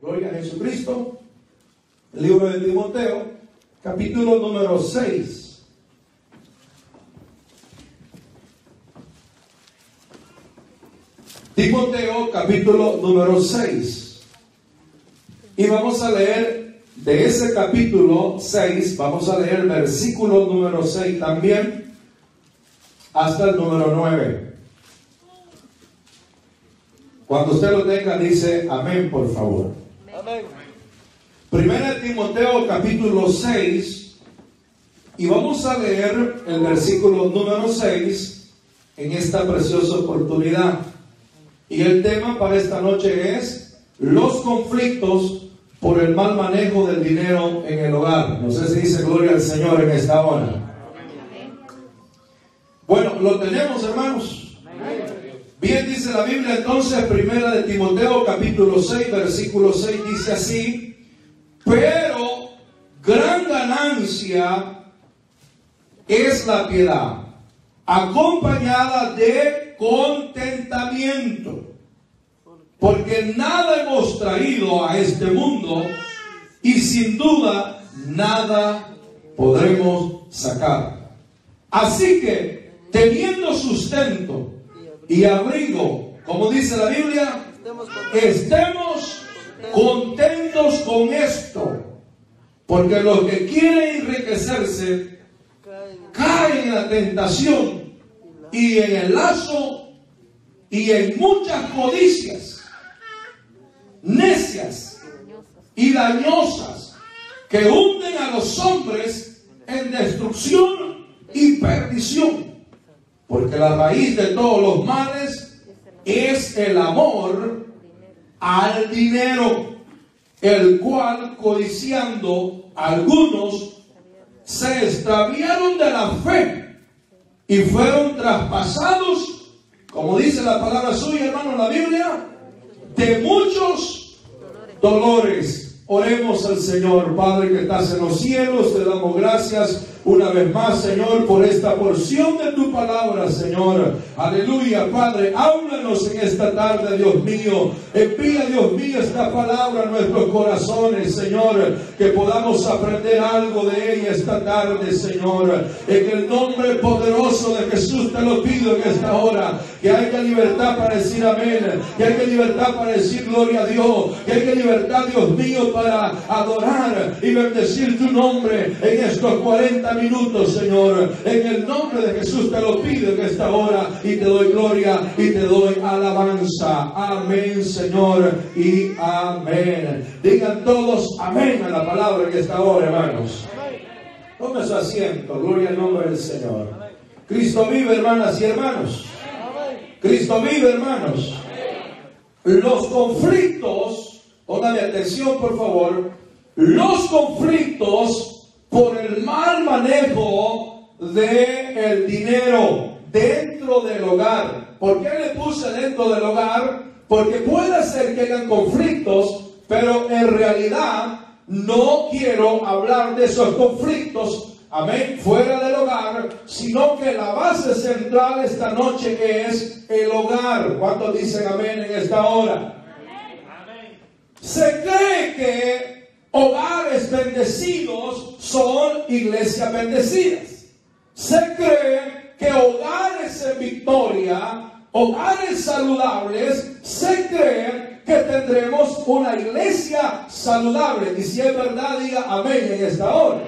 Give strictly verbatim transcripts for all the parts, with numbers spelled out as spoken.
Gloria a Jesucristo. El libro de Timoteo, capítulo número seis. Timoteo, capítulo número seis. Y vamos a leer de ese capítulo seis, vamos a leer el versículo número seis también, hasta el número nueve. Cuando usted lo tenga, dice amén, por favor. Amén. Primera de Timoteo, capítulo seis, y vamos a leer el versículo número seis en esta preciosa oportunidad. Y el tema para esta noche es los conflictos por el mal manejo del dinero en el hogar. No sé si dice gloria al Señor en esta hora. Bueno, lo tenemos, hermanos. Bien, dice la Biblia entonces, primera de Timoteo, capítulo seis, versículo seis, dice así: pero gran ganancia es la piedad, acompañada de contentamiento, porque nada hemos traído a este mundo y sin duda nada podremos sacar. Así que, teniendo sustento y abrigo, como dice la Biblia, estemos contentos con esto, porque los que quieren enriquecerse caen en la tentación y en el lazo y en muchas codicias necias y dañosas que hunden a los hombres en destrucción y perdición. Porque la raíz de todos los males es el amor al dinero, el cual, codiciando, algunos se extraviaron de la fe y fueron traspasados, como dice la palabra suya, hermano, en la Biblia, de muchos dolores. Oremos al Señor. Padre que estás en los cielos, te damos gracias una vez más, Señor, por esta porción de tu palabra, Señor. Aleluya, Padre, háblanos en esta tarde, Dios mío. Envía, Dios mío, esta palabra a nuestros corazones, Señor, que podamos aprender algo de ella esta tarde, Señor. En el nombre poderoso de Jesús te lo pido en esta hora, que haya libertad para decir amén, que haya libertad para decir gloria a Dios, que haya libertad, Dios mío, para adorar y bendecir tu nombre en estos cuarenta minutos, Señor. En el nombre de Jesús te lo pido en esta hora y te doy gloria y te doy alabanza. Amén, Señor, y amén. Digan todos amén a la palabra en esta hora, hermanos. Tome su asiento. Gloria al nombre del Señor. Cristo vive, hermanas y hermanos. Cristo vive, hermanos. Los conflictos, póngame atención por favor, los conflictos por el mal manejo del dinero dentro del hogar. ¿Por qué le puse dentro del hogar? Porque puede ser que hayan conflictos, pero en realidad no quiero hablar de esos conflictos, amén, fuera del hogar, sino que la base central esta noche es el hogar. ¿Cuántos dicen amén en esta hora? Amén. Se cree que hogares bendecidos son iglesias bendecidas. Se cree que hogares en victoria, hogares saludables, se cree que tendremos una iglesia saludable. Y si es verdad, diga amén en esta hora.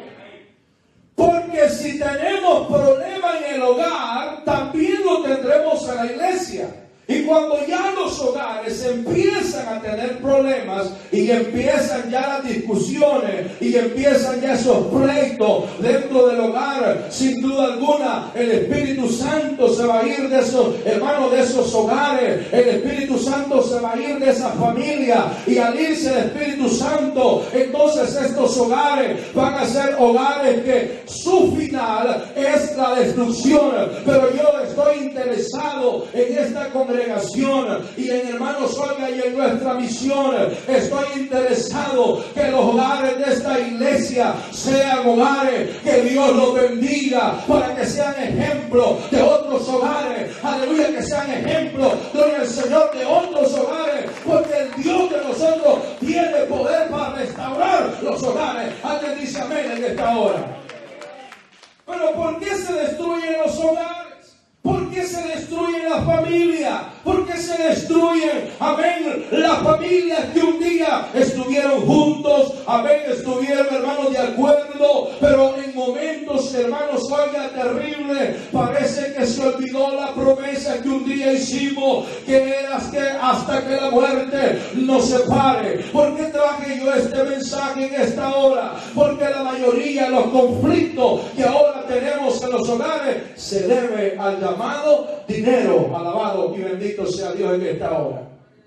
Porque si tenemos problema en el hogar, también lo tendremos en la iglesia. Y cuando ya los hogares empiezan a tener problemas y empiezan ya las discusiones y empiezan ya esos pleitos dentro del hogar, sin duda alguna el Espíritu Santo se va a ir de esos hermanos, de esos hogares. El Espíritu Santo se va a ir de esa familia, y al irse el Espíritu Santo, entonces estos hogares van a ser hogares que su final es la destrucción. Pero yo estoy interesado en esta congregación y en hermanos Olga y en nuestra misión. Estoy interesado que los hogares de esta iglesia sean hogares que Dios los bendiga, para que sean ejemplo de otros hogares. Aleluya, que sean ejemplo, gloria al Señor, de otros hogares, porque el Dios de nosotros tiene poder para restaurar los hogares. Alguien dice amén en esta hora. Pero ¿por qué se destruyen los hogares? ¿Por qué se destruye la familia? ¿Por qué se destruyen, amén, las familias que un día estuvieron juntos, amén, estuvieron, hermanos, de acuerdo, pero en momentos, hermanos, oiga, terrible, parece que se olvidó la promesa que un día hicimos, que era que hasta que la muerte nos separe? ¿Por qué traje yo este mensaje en esta hora? Porque la mayoría de los conflictos que ahora tenemos en los hogares se debe al llamado dinero. Alabado y bendito sea Dios en esta hora.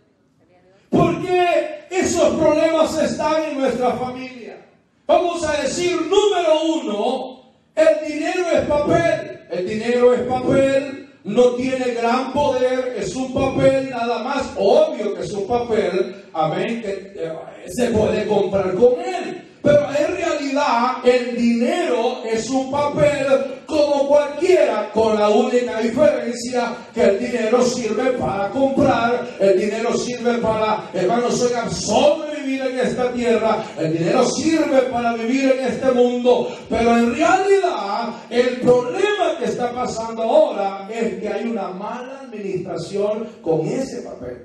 Porque esos problemas están en nuestra familia. Vamos a decir, número uno, el dinero es papel. El dinero es papel, no tiene gran poder, es un papel nada más. Obvio que es un papel, amén, que eh, se puede comprar con él. Pero en realidad el dinero es un papel como cualquiera, con la única diferencia que el dinero sirve para comprar, el dinero sirve para, hermanos, oigan, sobrevivir en esta tierra, el dinero sirve para vivir en este mundo, pero en realidad el problema que está pasando ahora es que hay una mala administración con ese papel.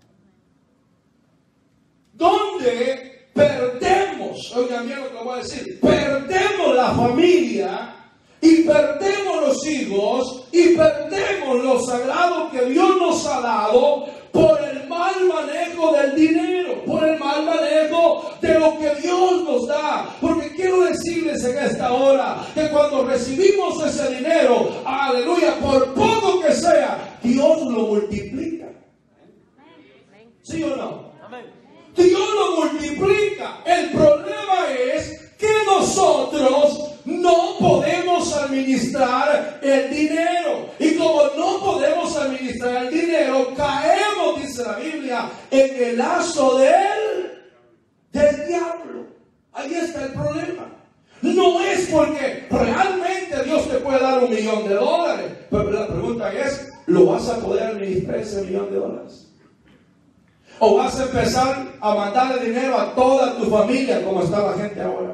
¿Dónde perdemos? Oigan bien lo que voy a decir. Perdemos la familia y perdemos los hijos y perdemos lo sagrado que Dios nos ha dado por el mal manejo del dinero, por el mal manejo de lo que Dios nos da. Porque quiero decirles en esta hora que cuando recibimos ese dinero, aleluya, por poco que sea, Dios lo multiplica. ¿Sí o no? Dios lo multiplica. El problema es que nosotros no podemos administrar el dinero. Y como no podemos administrar el dinero, caemos, dice la Biblia, en el lazo del, del diablo. Ahí está el problema. No es porque realmente Dios te puede dar un millón de dólares, pero la pregunta es, ¿lo vas a poder administrar ese millón de dólares? ¿O vas a empezar a mandarle dinero a toda tu familia como está la gente ahora?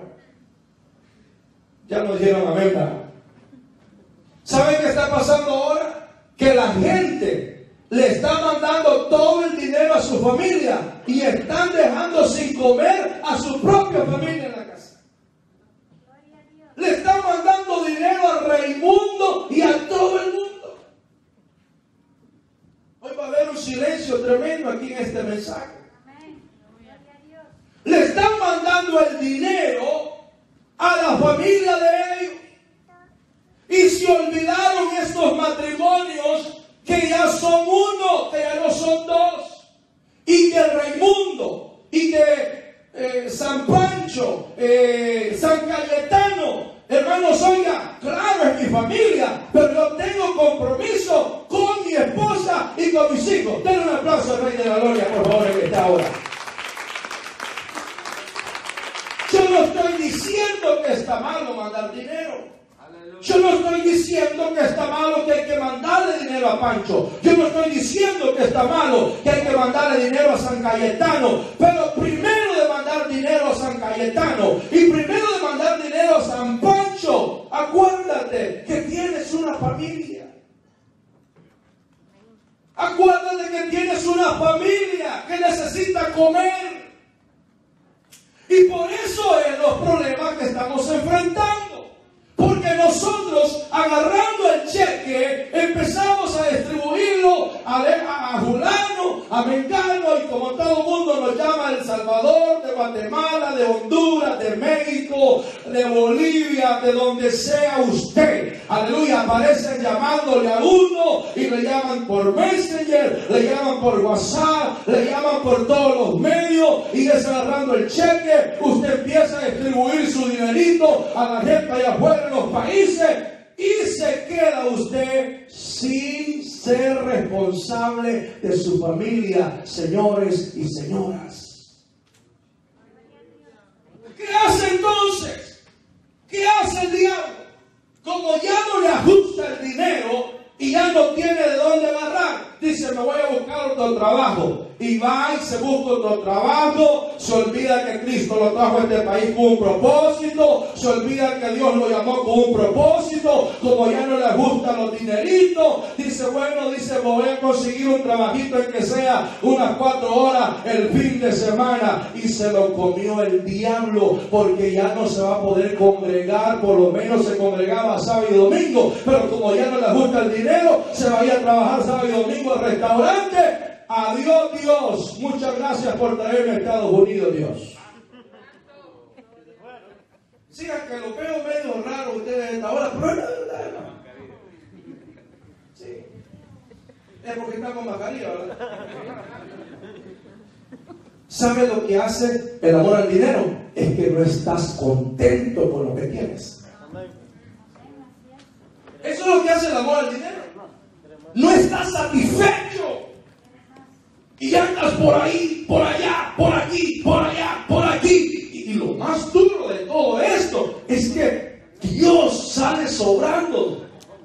Ya nos dijeron amén, ¿verdad? ¿Saben qué está pasando ahora? Que la gente le está mandando todo el dinero a su familia y están dejando sin comer a su propia familia en la casa. Le están mandando dinero al Raimundo y a todo el mundo. Hoy va a haber un silencio tremendo aquí en este mensaje. Le están mandando el dinero a la familia de ellos. Y se olvidaron estos matrimonios que ya son uno, que ya no son dos. Y que Raimundo, y que eh, San Pancho, eh, San Cayetano, hermanos, oiga, claro, es mi familia, pero yo tengo compromiso con mi esposa y con mis hijos. Denle un aplauso al Rey de la Gloria, por favor, en esta hora. Yo no estoy diciendo que está malo mandar dinero. Yo no estoy diciendo que está malo que hay que mandarle dinero a Pancho. Yo no estoy diciendo que está malo que hay que mandarle dinero a San Cayetano. Pero primero de mandar dinero a San Cayetano y primero de mandar dinero a San Pancho, acuérdate que tienes una familia. Acuérdate que tienes una familia que necesita comer. Y por eso es los problemas que estamos enfrentando. Porque nosotros, agarrando el cheque, empezamos a distribuirlo a, a, a fulano, a mengano, y como todo el mundo nos llama El Salvador, de Guatemala, de Honduras, de México, de Bolivia, de donde sea usted. Aleluya, aparecen llamándole a uno y le llaman por Messenger, le llaman por WhatsApp, le llaman por todos los medios, y desagarrando el cheque, usted empieza a distribuir su dinerito a la gente allá afuera en los países y se queda usted sin ser responsable de su familia, señores y señoras. ¿Qué hace entonces? ¿Qué hace el diablo? Como ya no le ajusta el dinero y ya no tiene de dónde agarrar, dice, me voy a buscar otro trabajo. y va y se busca otro trabajo, se olvida que Cristo lo trajo a este país con un propósito, se olvida que Dios lo llamó con un propósito. Como ya no le gustan los dineritos, dice, bueno, dice, voy a conseguir un trabajito en que sea unas cuatro horas el fin de semana, y se lo comió el diablo, porque ya no se va a poder congregar. Por lo menos se congregaba sábado y domingo, pero como ya no le gusta el dinero, se va a ir a trabajar sábado y domingo al restaurante. Adiós, Dios, muchas gracias por traerme a Estados Unidos, Dios. Sigan que lo veo medio raro ustedes esta hora, pero es la verdad, hermano. Sí. Es porque estamos en mascarilla, ¿verdad? ¿Sabe lo que hace el amor al dinero? Es que no estás contento con lo que tienes. Eso es lo que hace el amor al dinero. No estás satisfecho. Y andas por ahí, por allá, por aquí, por allá, por aquí. Y, y lo más duro de todo esto es que Dios sale sobrando.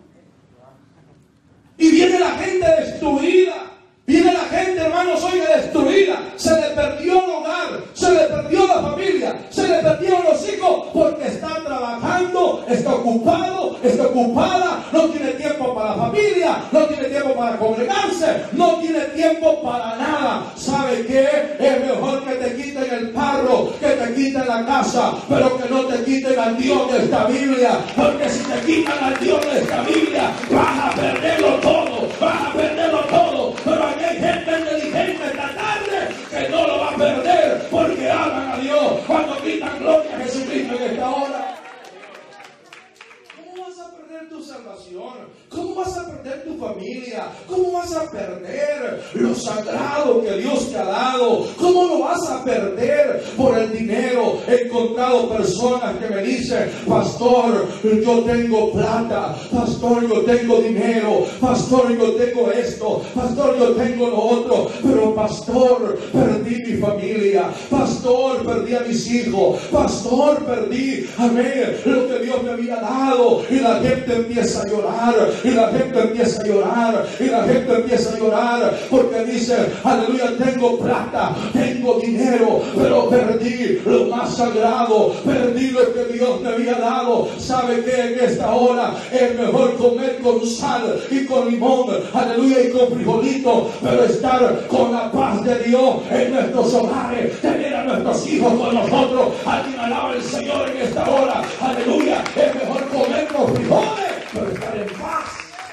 Y viene la gente destruida. Viene la gente, hermanos, oiga, destruida. Se le perdió el hogar, se le perdió la familia, se le perdieron los hijos, porque está trabajando, está ocupado, está ocupada, no tiene tiempo para la familia, no tiene tiempo para congregarse, no tiene tiempo para nada. ¿Sabe qué? Es mejor que te quiten el carro, que te quiten la casa, pero que no te quiten al Dios de esta Biblia, porque si te quitan al Dios de esta Biblia, vas a perderlo todo, vas a perderlo todo. Pero aquí hay gente inteligente esta tarde que no lo va a perder, porque aman a Dios cuando gritan gloria a Jesucristo en esta hora. ¿Cómo vas a perder tu salvación? ¿Cómo vas a perder tu familia? ¿Cómo vas a perder lo sagrado que Dios te ha dado? ¿Cómo lo vas a perder por el dinero? He encontrado personas que me dicen, pastor, yo tengo plata, pastor, yo tengo dinero, pastor, yo tengo esto, pastor, yo tengo lo otro, pero pastor, perdí mi familia, pastor, perdí a mis hijos, pastor, perdí, amén, lo que Dios me había dado. Y la gente empieza a llorar, y la gente empieza a llorar, y la gente empieza a llorar, porque dice, aleluya, tengo plata, tengo dinero, pero perdí lo más sagrado, perdí lo que Dios me había dado. ¿Sabe qué? En esta hora es mejor comer con sal y con limón, aleluya, y con frijolito, pero estar con la paz de Dios en nuestros hogares, tener a nuestros hijos con nosotros. Alguien alaba al Señor en esta hora, aleluya. Es mejor comer con frijoles, pero estar en paz.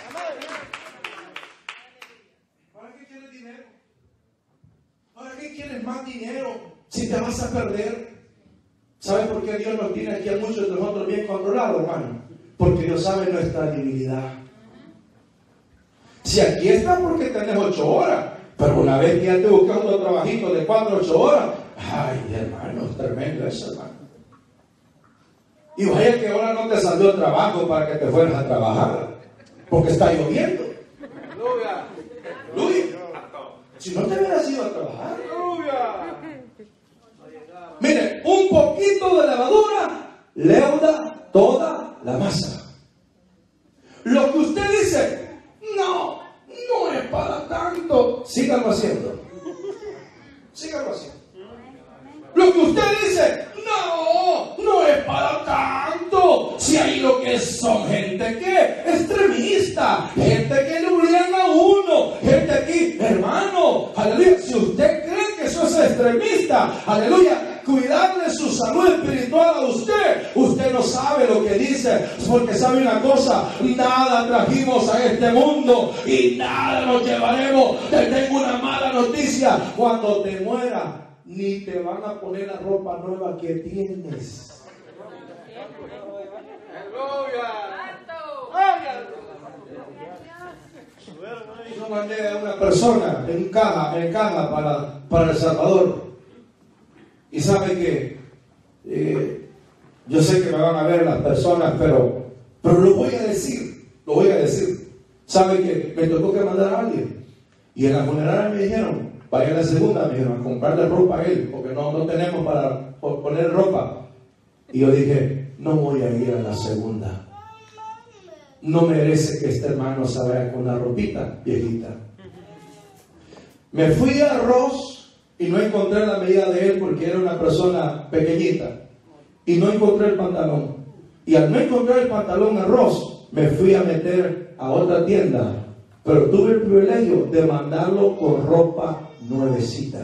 ¿Para qué quieres dinero? ¿Para qué quieres más dinero si te vas a perder? ¿Sabes por qué Dios nos tiene aquí a muchos de nosotros bien controlados, hermano? Porque Dios sabe nuestra debilidad. Si aquí está porque tenés ocho horas, pero una vez que ya te buscas otro trabajito de cuatro o ocho horas, ay, hermano, es tremendo eso, hermano. Y vaya que ahora no te salió el trabajo para que te fueras a trabajar, porque está lloviendo. Aleluya. Si no te hubieras ido a trabajar. Mire, un poquito de levadura leuda toda la masa. Lo que usted dice, no, no es para tanto, síganlo haciendo. Síganlo haciendo. Lo que usted dice, no, no es para tanto. Si ahí lo que son gente que extremista, gente que le obligan a uno, gente aquí, hermano, aleluya. Si usted cree que eso es extremista, aleluya, cuidarle su salud espiritual a usted, usted no sabe lo que dice, porque sabe una cosa, nada trajimos a este mundo y nada nos llevaremos. Te tengo una mala noticia: cuando te mueras, ni te van a poner la ropa nueva que tienes. Yo mandé a una persona en caja, en caja para, para El Salvador. Y sabe que eh, yo sé que me van a ver las personas, pero, pero lo voy a decir, lo voy a decir. Sabe que me tocó que mandar a alguien. Y en la funeraria me dijeron, vaya a la segunda, me dijeron, a comprarle ropa a él, porque no, no tenemos para poner ropa. Y yo dije, no voy a ir a la segunda. No merece que este hermano se vaya con una ropita viejita. Me fui a Ross y no encontré la medida de él porque era una persona pequeñita. Y no encontré el pantalón. Y al no encontrar el pantalón a Ross, me fui a meter a otra tienda. Pero tuve el privilegio de mandarlo con ropa nuevecita.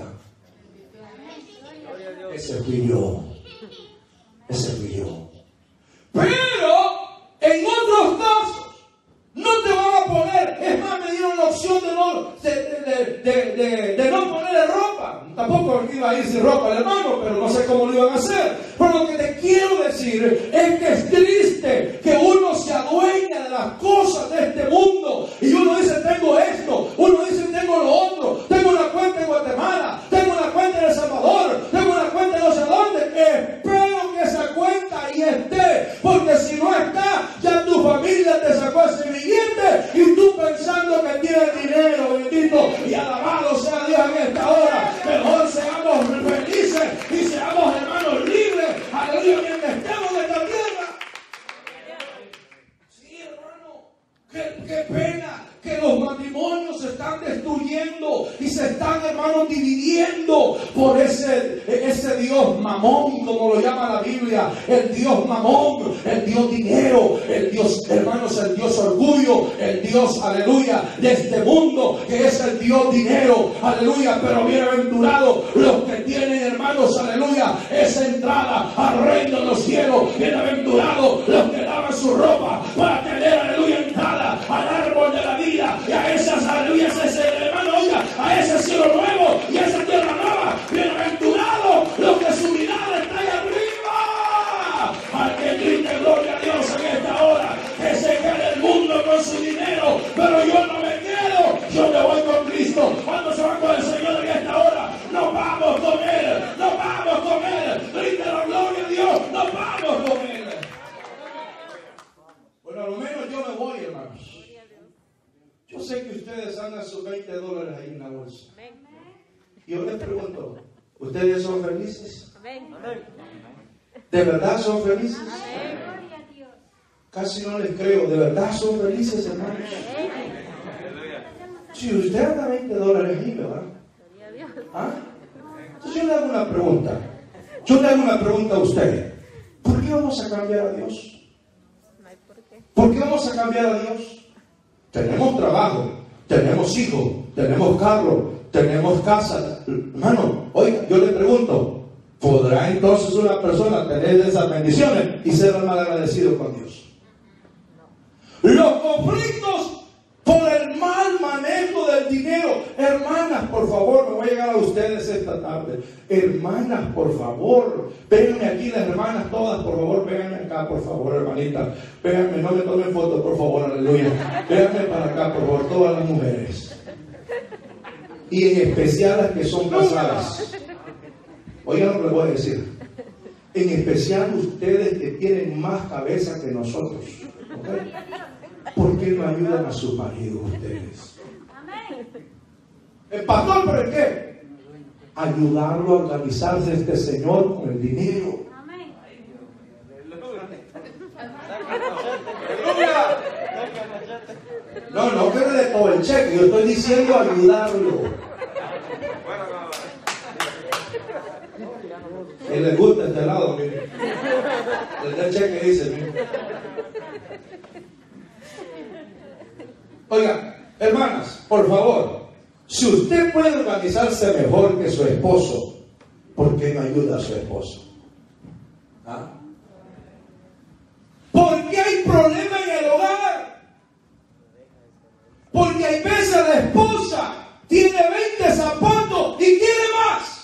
Ese fui yo. Ese fui yo. Pero en otros casos no te van a poner. Es más, me dieron la opción de no, de, de, de, de, de no ponerle ropa. Tampoco iba a ir sin ropa al hermano, pero no sé cómo lo iban a hacer. Pero lo que te quiero decir es que es triste que uno se adueña de las cosas de este mundo. Y uno dice, tengo esto. Uno dice, tengo lo otro. Tengo una cuenta en Guatemala. Tengo una cuenta en El Salvador. Tengo una cuenta en no sé dónde. Espero que esa cuenta ahí esté. Porque si no está, ya tu familia te sacó ese billete. Y tú pensando que tienes dinero, bendito. Y alabado sea Dios en esta hora. Mejor seamos felices y seamos hermanos libres. Aleluya, mientras estemos en esta tierra. Sí, hermano, qué, qué pena que los matrimonios se están destruyendo y se están, hermanos, dividiendo por ese, ese Dios mamón, como lo llama la Biblia, el Dios mamón, el Dios dinero, el Dios, hermanos, el Dios orgullo, el Dios, aleluya, de este mundo, que es el Dios dinero, aleluya. Pero bienaventurados los que tienen, hermanos, aleluya, esa entrada al reino de los cielos. Bienaventurados los que lavan su ropa para tener, aleluya, entrada al árbol de la vida. Y a esas, aleluya, ese hermano, oiga, a ese cielo nuevo y a esa tierra nueva. Bienaventurados los que su mirada está ahí arriba. Al que grite gloria a Dios en esta hora, que se quede el mundo con su dinero, pero yo no me quedo, yo me voy con Cristo. Cuando se va con el Señor en esta hora, nos vamos con Él, nos vamos con Él. Grite la gloria a Dios, nos vamos con Él. Bueno, a lo menos yo me voy, hermanos. Yo sé que ustedes andan sus veinte dólares ahí en la bolsa. Y yo les pregunto, ¿ustedes son felices? ¿De verdad son felices? Casi no les creo. ¿De verdad son felices, hermanos? Si usted anda veinte dólares ahí, ¿verdad? ¿Ah? Entonces yo le hago una pregunta. Yo le hago una pregunta a usted. ¿Por qué vamos a cambiar a Dios? ¿Por qué vamos a cambiar a Dios? Tenemos trabajo, tenemos hijos, tenemos carro, tenemos casa. Hermano, oiga, yo le pregunto, ¿podrá entonces una persona tener esas bendiciones y ser mal agradecido con Dios? Los conflictos por el mal manejo del dinero. Hermanas, por favor, me voy a llegar a ustedes esta tarde. Hermanas, por favor, véanme aquí las hermanas todas, por favor, véanme acá, por favor, hermanita. Véanme, no me tomen fotos, por favor, aleluya. Véanme para acá, por favor, todas las mujeres. Y en especial las que son casadas. Oigan lo que les voy a decir. En especial ustedes que tienen más cabeza que nosotros. ¿Okay? ¿Por qué no ayudan a sus maridos ustedes? El pastor, ¿pero qué? Ayudarlo a organizarse este señor con el dinero. No, no que de todo el cheque, yo estoy diciendo ayudarlo. Y les gusta este lado, mire. El cheque dice, mire. Oiga, hermanas, por favor, si usted puede organizarse mejor que su esposo, ¿por qué no ayuda a su esposo? ¿Ah? ¿Por qué hay problema en el hogar? Porque hay veces la esposa tiene veinte zapatos y quiere más.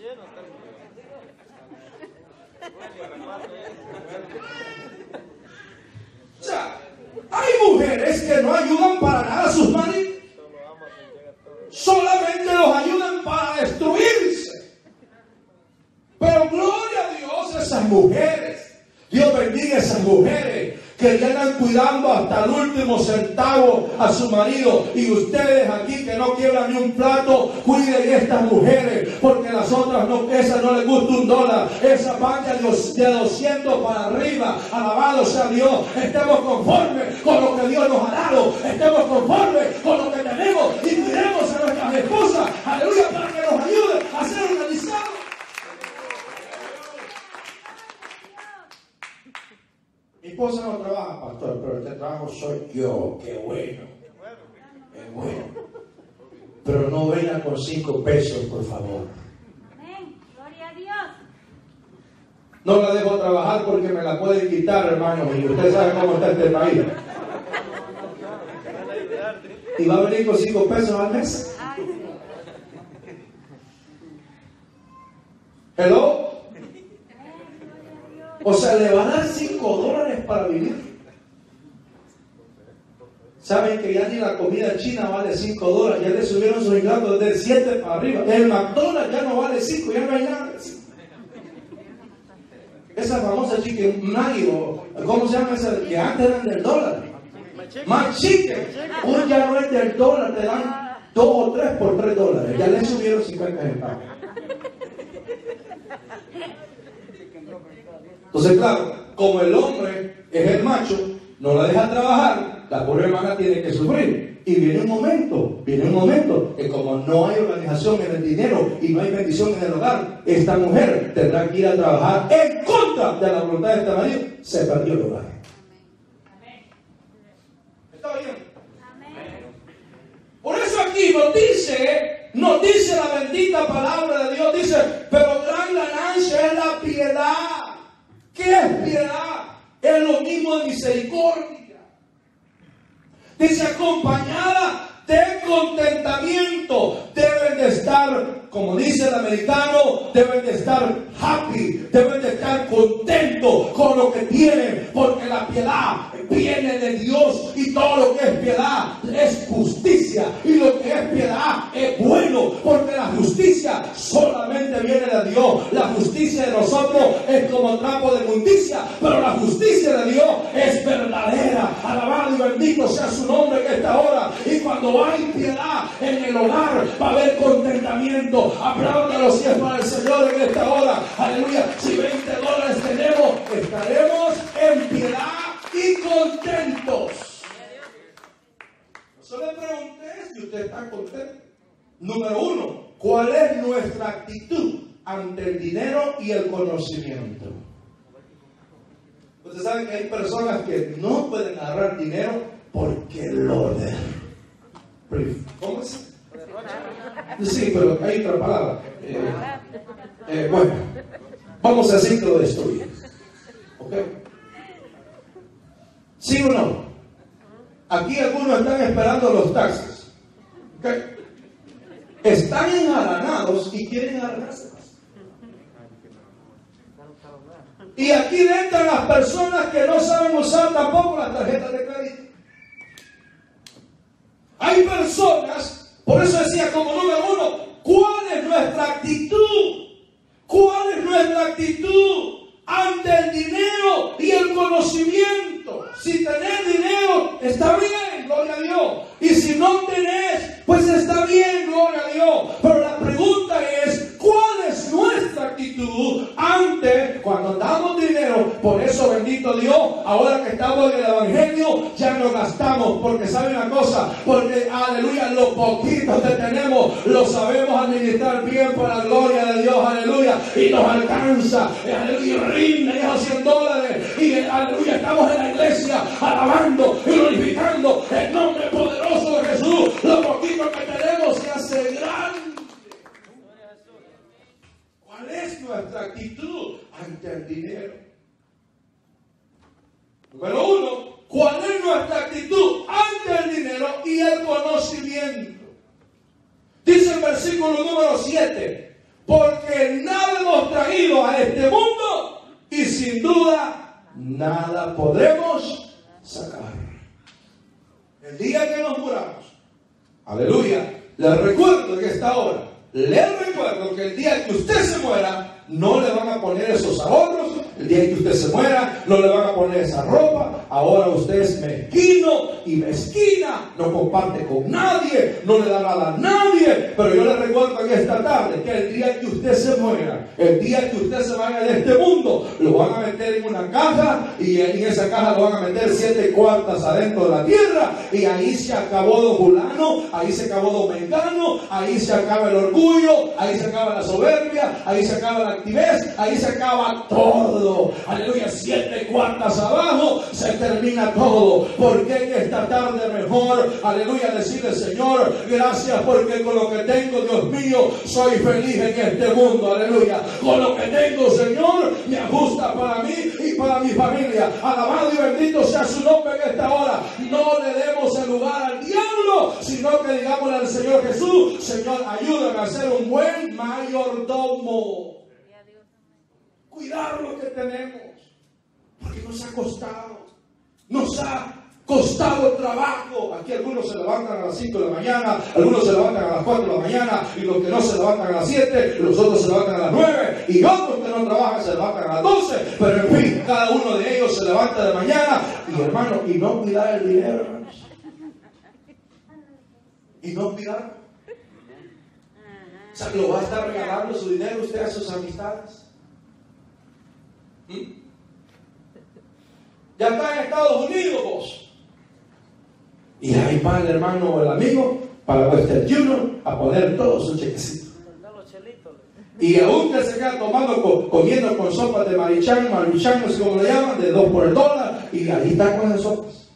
O sea, hay mujeres que no ayudan para nada a sus maridos. Solamente los ayudan para destruirse. Pero gloria a Dios, esas mujeres. Dios bendiga a esas mujeres que llegan cuidando hasta el último centavo a su marido. Y ustedes aquí que no quiebran ni un plato, cuiden a estas mujeres, porque las otras no, esas no les gusta un dólar, esas van de doscientos para arriba. Alabado sea Dios. Estemos conformes con lo que Dios nos ha dado, estemos conformes con lo que tenemos y cuidemos a nuestras esposas. Aleluya. pastor, pero este trabajo soy yo. Qué bueno. Qué bueno. Pero no venga con cinco pesos, por favor. Amén. Gloria a Dios. No la dejo trabajar porque me la pueden quitar, hermano. Y usted sabe cómo está este país. Y va a venir con cinco pesos al mes. ¿Hello? O sea, le van a dar cinco dólares para vivir. Saben que ya ni la comida china vale cinco dólares. Ya le subieron sus ingresos desde siete para arriba. El McDonald's ya no vale cinco, ya no hay nada. Esa famosa chicken Maggi, o ¿cómo se llama esa? Que antes eran del dólar. McChicken. Hoy ya no es del dólar, te dan dos o tres por tres dólares. Ya le subieron cincuenta centavos. Entonces, claro, como el hombre es el macho, no la deja trabajar, la pobre hermana tiene que sufrir. Y viene un momento, viene un momento que como no hay organización en el dinero y no hay bendición en el hogar, esta mujer tendrá que ir a trabajar en contra de la voluntad de este marido. Se perdió el hogar. ¿Está bien? Por eso aquí nos dice, nos dice la bendita palabra de Dios, dice, pero gran ganancia es la piedad. ¿Qué es piedad? Es lo mismo de misericordia. Dice, acompañada de contentamiento. Deben de estar, como dice el americano, deben de estar happy, deben de estar contentos con lo que tienen, porque la piedad viene de Dios y todo lo que es piedad es justicia, y lo que es piedad es bueno, porque la justicia solamente viene de Dios. La justicia de nosotros es como trapo de inmundicia, pero la justicia de Dios es verdadera. Alabado y bendito sea su nombre en esta hora. Y cuando hay piedad en el hogar, va a haber contentamiento. Apláudalo si es para el Señor en esta hora. Aleluya. Si veinte dólares tenemos, estaremos en piedad y contentos. Yo le pregunté si usted está contento. Número uno, ¿cuál es nuestra actitud ante el dinero y el conocimiento? Ustedes saben que hay personas que no pueden agarrar dinero porque lo de... ¿Cómo es? Sí, pero hay otra palabra. Eh, eh, bueno, vamos a decir que lo destruye. ¿Ok? ¿Sí o no? Aquí algunos están esperando los taxis. ¿Ok? Están enjaranados y quieren enjaranarse más. Y aquí entran las personas que no saben usar tampoco las tarjetas de crédito. Hay personas, por eso decía como número uno, ¿cuál es nuestra actitud? ¿Cuál es nuestra actitud ante el dinero y el conocimiento? Si tenés dinero, está bien, gloria a Dios. Y si no tenés, pues está bien, gloria a Dios. Pero la pregunta es, ¿cuál es nuestra actitud ante cuando damos dinero? Por eso, bendito Dios, ahora que estamos en el Evangelio, ya no gastamos. Porque sabe una cosa, porque aleluya, lo poquito que tenemos, lo sabemos administrar bien para la gloria de Dios, aleluya. Y nos alcanza, aleluya, rinde esos cien dólares. Y aleluya, estamos en la iglesia alabando y glorificando el nombre poderoso de Jesús. Lo poquito que tenemos se hace grande. ¿Cuál es nuestra actitud ante el dinero? Número uno, ¿cuál es nuestra actitud ante el dinero y el conocimiento? Dice el versículo número siete, porque nada hemos traído a este mundo y sin duda nada podremos sacar. El día que nos muramos, aleluya, les recuerdo que esta hora, les recuerdo que el día que usted se muera, no le van a poner esos ahorros. El día que usted se muera, no le van a poner esa ropa. Ahora usted es mezquino y mezquina, no comparte con nadie, no le da nada a nadie. Pero yo le recuerdo en esta tarde que el día que usted se muera, el día que usted se vaya de este mundo, lo van a meter en una caja y en esa caja lo van a meter siete cuartas adentro de la tierra, y ahí se acabó don fulano, ahí se acabó don mengano, ahí se acaba el orgullo, ahí se acaba la soberbia, ahí se acaba la activez, ahí se acaba todo. Aleluya, siete cuartas abajo se termina todo. Porque en esta tarde mejor, aleluya, decirle: Señor, gracias porque con lo que tengo, Dios mío, soy feliz en este mundo. Aleluya, con lo que tengo, Señor, me ajusta para mí y para mi familia. Alabado y bendito sea su nombre en esta hora. No le demos el lugar al diablo, sino que digámosle al Señor Jesús: Señor, ayúdame a ser un buen mayordomo. Cuidar lo que tenemos, porque nos ha costado, nos ha costado el trabajo. Aquí algunos se levantan a las cinco de la mañana, algunos se levantan a las cuatro de la mañana, y los que no se levantan a las siete, los otros se levantan a las nueve, y otros que no trabajan se levantan a las doce. Pero en fin, cada uno de ellos se levanta de mañana, y hermano, y no cuidar el dinero, hermanos, y no cuidar. O sea, ¿lo va a estar regalando su dinero usted a sus amistades? ¿Mm? Ya está en Estados Unidos vos, y ahí va el hermano o el amigo para Western Union a poner todo su chequecito, y aún que se queda tomando, comiendo con sopas de marichán, marichán, no sé cómo le llaman, de dos por el dólar, y ahí está con las sopas,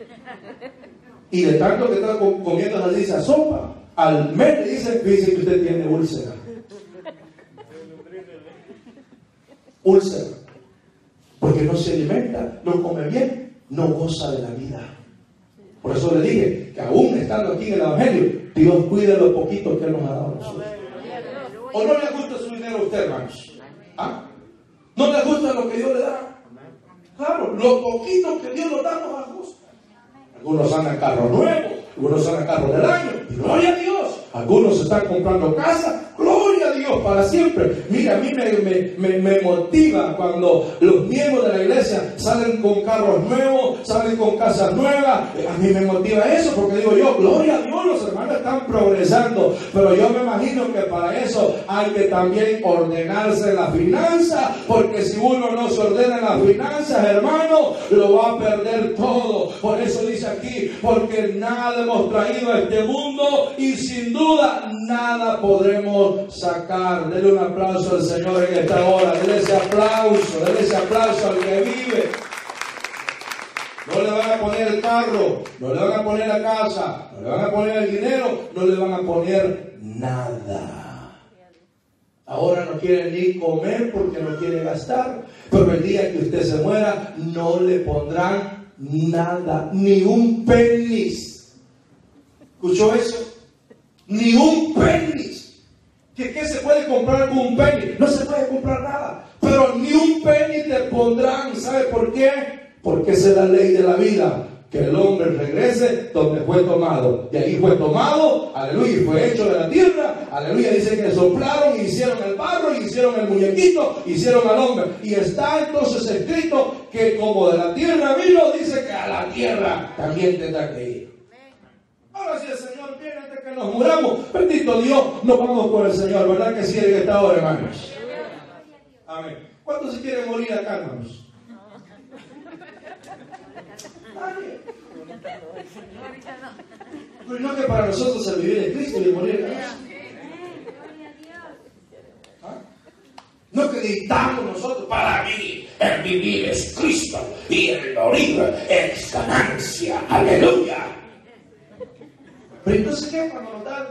y de tanto que está comiendo esa sopa, al mes le dicen: dice que usted tiene úlcera. Úlcera. Porque no se alimenta, no come bien, no goza de la vida. Por eso le dije que aún estando aquí en el Evangelio, Dios cuida lo poquito que Él nos ha dado a nosotros. ¿O no le gusta su dinero a usted, hermanos? ¿Ah? ¿No le gusta lo que Dios le da? Claro, lo poquito que Dios nos da nos gusta. Algunos andan carro nuevo, algunos andan carro del año, y gloria a Dios. Algunos están comprando casa, gloria a Dios para siempre. Mira, a mí me, me, me, me motiva cuando los miembros de la iglesia salen con carros nuevos, salen con casas nuevas. A mí me motiva eso, porque digo yo: gloria a Dios, los hermanos están progresando. Pero yo me imagino que para eso hay que también ordenarse la finanza, porque si uno no se ordena en las finanzas, hermano, lo va a perder todo. Por eso dice aquí: porque nada hemos traído a este mundo, y sin duda nada podremos sacar. Denle un aplauso al Señor en esta hora. Denle ese aplauso, denle ese aplauso al que vive. No le van a poner el carro, no le van a poner la casa, no le van a poner el dinero, no le van a poner nada. Ahora no quiere ni comer porque no quiere gastar, pero el día que usted se muera no le pondrán nada, ni un penny. ¿Escuchó eso? Ni un penny. ¿Qué, ¿Qué se puede comprar con un penny? No se puede comprar nada. Pero ni un penny te pondrán. ¿Sabe por qué? Porque esa es la ley de la vida. Que el hombre regrese donde fue tomado. De ahí fue tomado, aleluya, y fue hecho de la tierra. Aleluya, dice que soplaron y hicieron el barro, y hicieron el muñequito, hicieron al hombre. Y está entonces escrito que como de la tierra vino, dice que a la tierra también tendrá que ir. Ahora si el Señor viene antes que nos muramos, bendito Dios, nos vamos con el Señor, ¿verdad que sí en esta hora, hermanos? Amén. ¿Cuántos se quieren morir acá, hermanos? Nadie. Pero no que para nosotros el vivir en Cristo y el morir en Cristo. ¿Ah? No que gritamos nosotros: para mí el vivir es Cristo y el morir es ganancia. Aleluya. Pero entonces, ¿qué? Cuando nos dan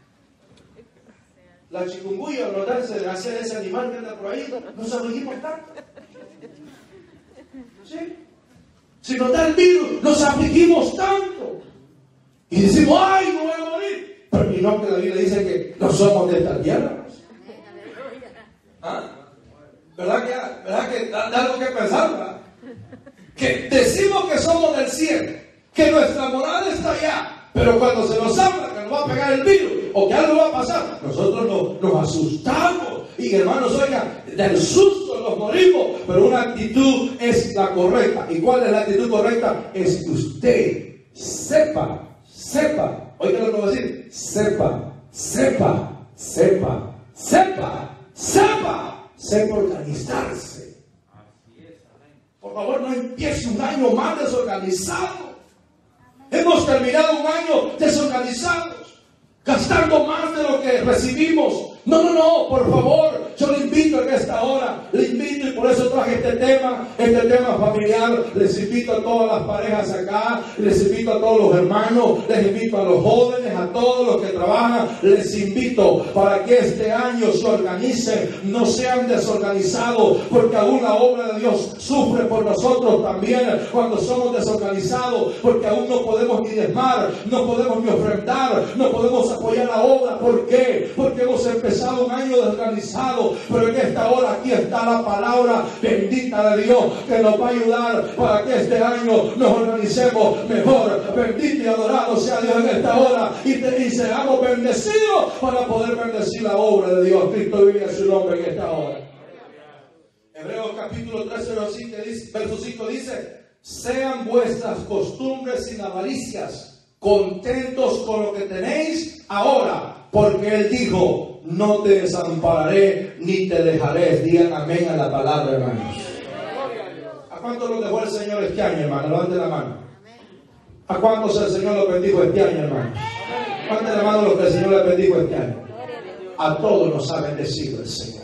la chikungunya o nos dan hacer ese animal que anda por ahí, nos afligimos tanto. ¿Sí? Si nos da el virus, nos afligimos tanto. Y decimos: ¡ay, no voy a morir! Pero y no, que la Biblia dice que no somos de esta tierra. ¿Ah? ¿Verdad que, verdad que da, da algo que pensar, ¿verdad? Que decimos que somos del cielo, que nuestra morada está allá. Pero cuando se nos habla que nos va a pegar el virus o que algo va a pasar, nosotros nos, nos asustamos. Y hermanos, oigan, del susto nos morimos. Pero una actitud es la correcta. ¿Y cuál es la actitud correcta? Es que usted sepa, sepa, oiga lo que voy a decir, sepa, sepa, sepa, sepa, sepa, sepa organizarse. Por favor, no empiece un año más desorganizado. Hemos terminado un año desorganizados, gastando más de lo que recibimos. No, no, no, por favor, yo le invito en esta hora, le invito y por eso traje este tema, este tema familiar. Les invito a todas las parejas acá, les invito a todos los hermanos, les invito a los jóvenes, a todos los que trabajan, les invito para que este año se organicen, no sean desorganizados, porque aún la obra de Dios sufre por nosotros también cuando somos desorganizados, porque aún no podemos ni diezmar, no podemos ni ofrendar, no podemos apoyar la obra. ¿Por qué? Porque hemos empezado un año desorganizado, pero en esta hora aquí está la palabra bendita de Dios que nos va a ayudar para que este año nos organicemos mejor. Bendito y adorado sea Dios en esta hora y, te, y seamos bendecidos para poder bendecir la obra de Dios. Cristo vive en su nombre en esta hora. Hebreos capítulo trece, verso cinco dice: sean vuestras costumbres sin avaricias, contentos con lo que tenéis ahora, porque Él dijo: no te desampararé ni te dejaré. Digan amén a la palabra, hermanos. ¿A cuántos los dejó el Señor este año, hermano? Levanten la mano. ¿A cuántos el Señor los bendijo este año, hermano? ¿Cuántos hermanos los que el Señor les bendijo este año? A todos nos ha bendecido el Señor.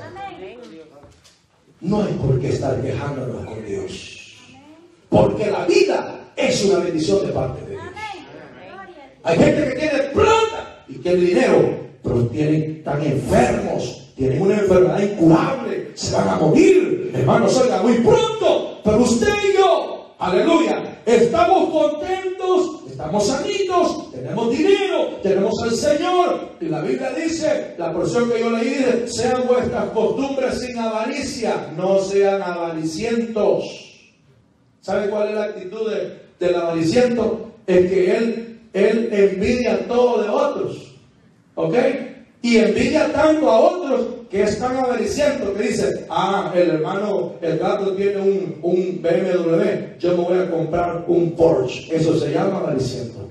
No hay por qué estar quejándonos con Dios, porque la vida es una bendición de parte de Dios. Hay gente que tiene plata y tiene dinero, pero tienen, están enfermos, tienen una enfermedad incurable, se van a morir, hermanos, oigan, muy pronto. Pero usted y yo, aleluya, estamos contentos, estamos sanitos, tenemos dinero, tenemos al Señor. Y la Biblia dice, la porción que yo leí dice: sean vuestras costumbres sin avaricia, no sean avaricientos. ¿Sabe cuál es la actitud de, del avariciento? Es que él, él envidia todo de otros. ¿Ok? Y envidia tanto a otros que es tan avariciento que dice: ah, el hermano, el gato tiene un, un B M W, yo me voy a comprar un Porsche. Eso se llama avariciento.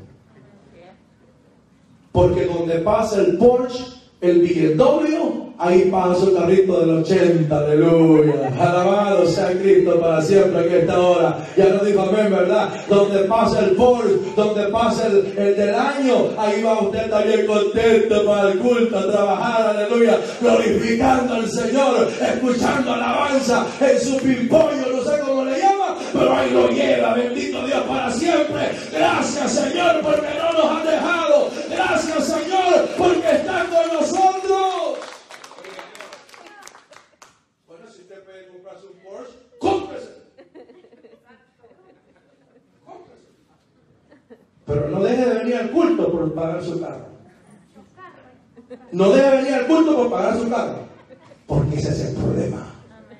Porque donde pasa el Porsche, el B M W, ahí pasa el carrito del ochenta, aleluya. Alabado sea Cristo para siempre en esta hora. Ya lo dijo amén, ¿verdad? Donde pasa el Porsche, donde pasa el, el del año, ahí va usted también contento para el culto, a trabajar, aleluya, glorificando al Señor, escuchando alabanza en su pimpollo, no sé cómo le llama, pero ahí lo lleva, bendito Dios para siempre. Gracias, Señor, porque no nos ha dejado. Gracias, Señor, porque está con nosotros. Bueno, si usted puede comprarse un Porsche, cómprese. Cómprese. Pero no deje de venir al culto por pagar su carro. No deje de venir al culto por pagar su carro, porque ese es el problema.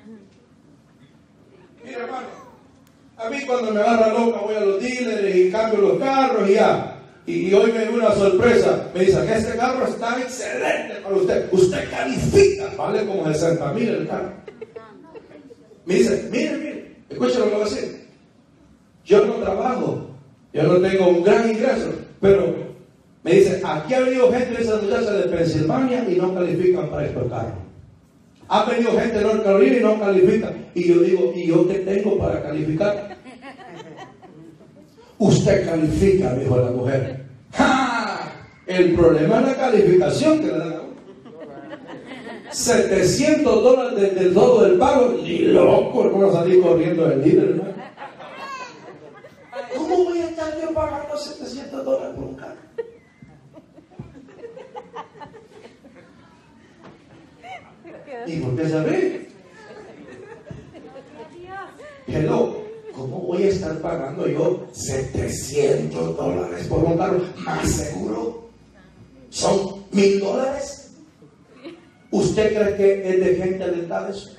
Mira, hermano, a mí cuando me agarra loca voy a los dealers y cambio los carros y ya. Y hoy me dio una sorpresa. Me dicen que este carro está excelente para usted. Usted califica. Vale como sesenta mil el carro. Me dice: mire, mire, escuche lo que voy a decir. Yo no trabajo. Yo no tengo un gran ingreso. Pero me dice: aquí ha venido gente de esas muchachas de Pensilvania y no califican para estos carros. Ha venido gente de North Carolina y no califican. Y yo digo: ¿y yo qué tengo para calificar? Usted califica, dijo la mujer. ¡Ja! El problema es la calificación que le dan a uno. setecientos dólares desde el todo del pago. Ni loco, hermano, salir corriendo del líder, hermano. ¿Cómo voy a estar yo pagando setecientos dólares por un carro? ¿Y por qué se ríe? Hello. ¿Cómo voy a estar pagando yo setecientos dólares por un carro? Más seguro son mil dólares. ¿Usted cree que es de gente alentada eso?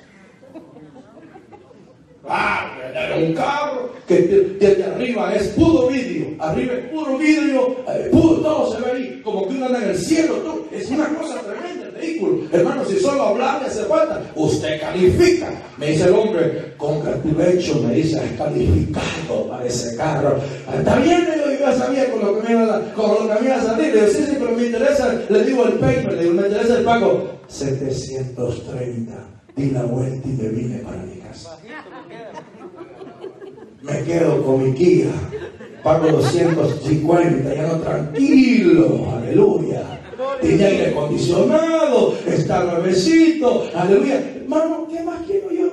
Ah, un carro que desde arriba es puro vidrio, arriba es puro vidrio, eh, puro, todo se ve ahí, como que uno anda en el cielo, todo. Es una cosa tremenda el vehículo. Hermano, si solo hablar le hace falta, usted califica. Me dice el hombre: congratulations, me dice, es calificado para ese carro. Está bien, le digo, ya sabía con lo que me iba a, con lo que me iba a salir. Le digo, sí, sí, pero me interesa, le digo el payment, le digo, me interesa el pago. setecientos treinta. Di la vuelta y me vine para mi casa. Me quedo con mi Kia. Pago doscientos cincuenta, ya no, tranquilo, aleluya. Tiene aire acondicionado, está nuevecito, aleluya. Hermano, ¿qué más quiero yo?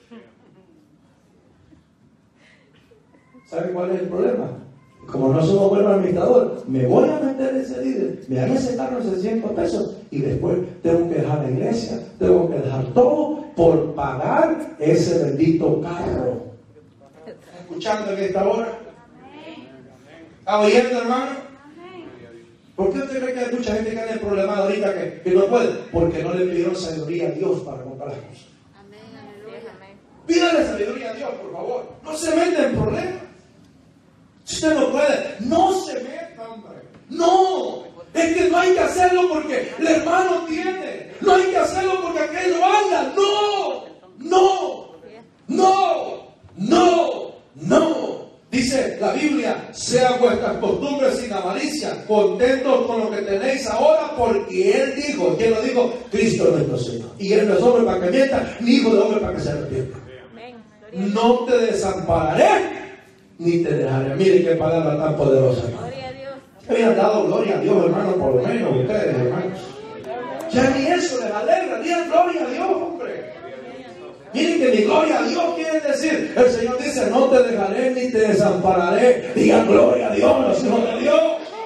¿Sabe cuál es el problema? Como no somos buenos administradores, me voy a meter ese líder, me dan ese carro de seiscientos pesos y después tengo que dejar la iglesia, tengo que dejar todo por pagar ese bendito carro. ¿Está escuchando en esta hora? ¿Está oyendo, hermano? ¿Por qué usted cree que hay mucha gente que anda en problemas ahorita que, que no puede? Porque no le pidieron sabiduría a Dios para comprar las cosas. Pídale sabiduría a Dios, por favor. No se meta en problemas. Si usted no puede, no se meta, hombre. No, es que no hay que hacerlo porque el hermano tiene. No hay que hacerlo porque aquello anda. No, no, no, no, no. Dice la Biblia, sean vuestras costumbres sin avaricia, contentos con lo que tenéis ahora, porque Él dijo, ¿quién lo dijo? Cristo nuestro Señor. Y Él no es hombre para que mienta, ni hijo de hombre para que se arrepienta. No te desampararé ni te dejaré. Miren qué palabra tan poderosa, hermano. Gloria a Dios. Habían dado gloria a Dios, hermano, por lo menos ustedes, hermanos. Ya ni eso les alegra, digan gloria a Dios, hombre. Miren que ni gloria a Dios quiere decir. El Señor dice, no te dejaré ni te desampararé. Digan gloria a Dios, los hijos de Dios.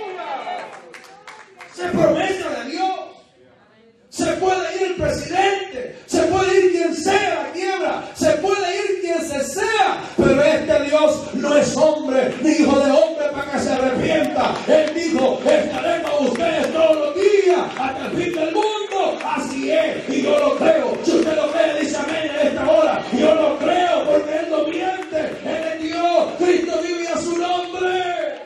Se promesa de Dios. Se puede ir el presidente, se puede ir quien sea la quiebra, se puede ir quien se sea, pero este Dios no es hombre, ni hijo de hombre para que se arrepienta. Él dijo, estaré con ustedes todos los días hasta el fin del mundo. Así es, y yo lo creo. Si usted lo cree, dice amén en esta hora. Yo lo creo porque Él no miente. Él es Dios, Cristo vive a su nombre.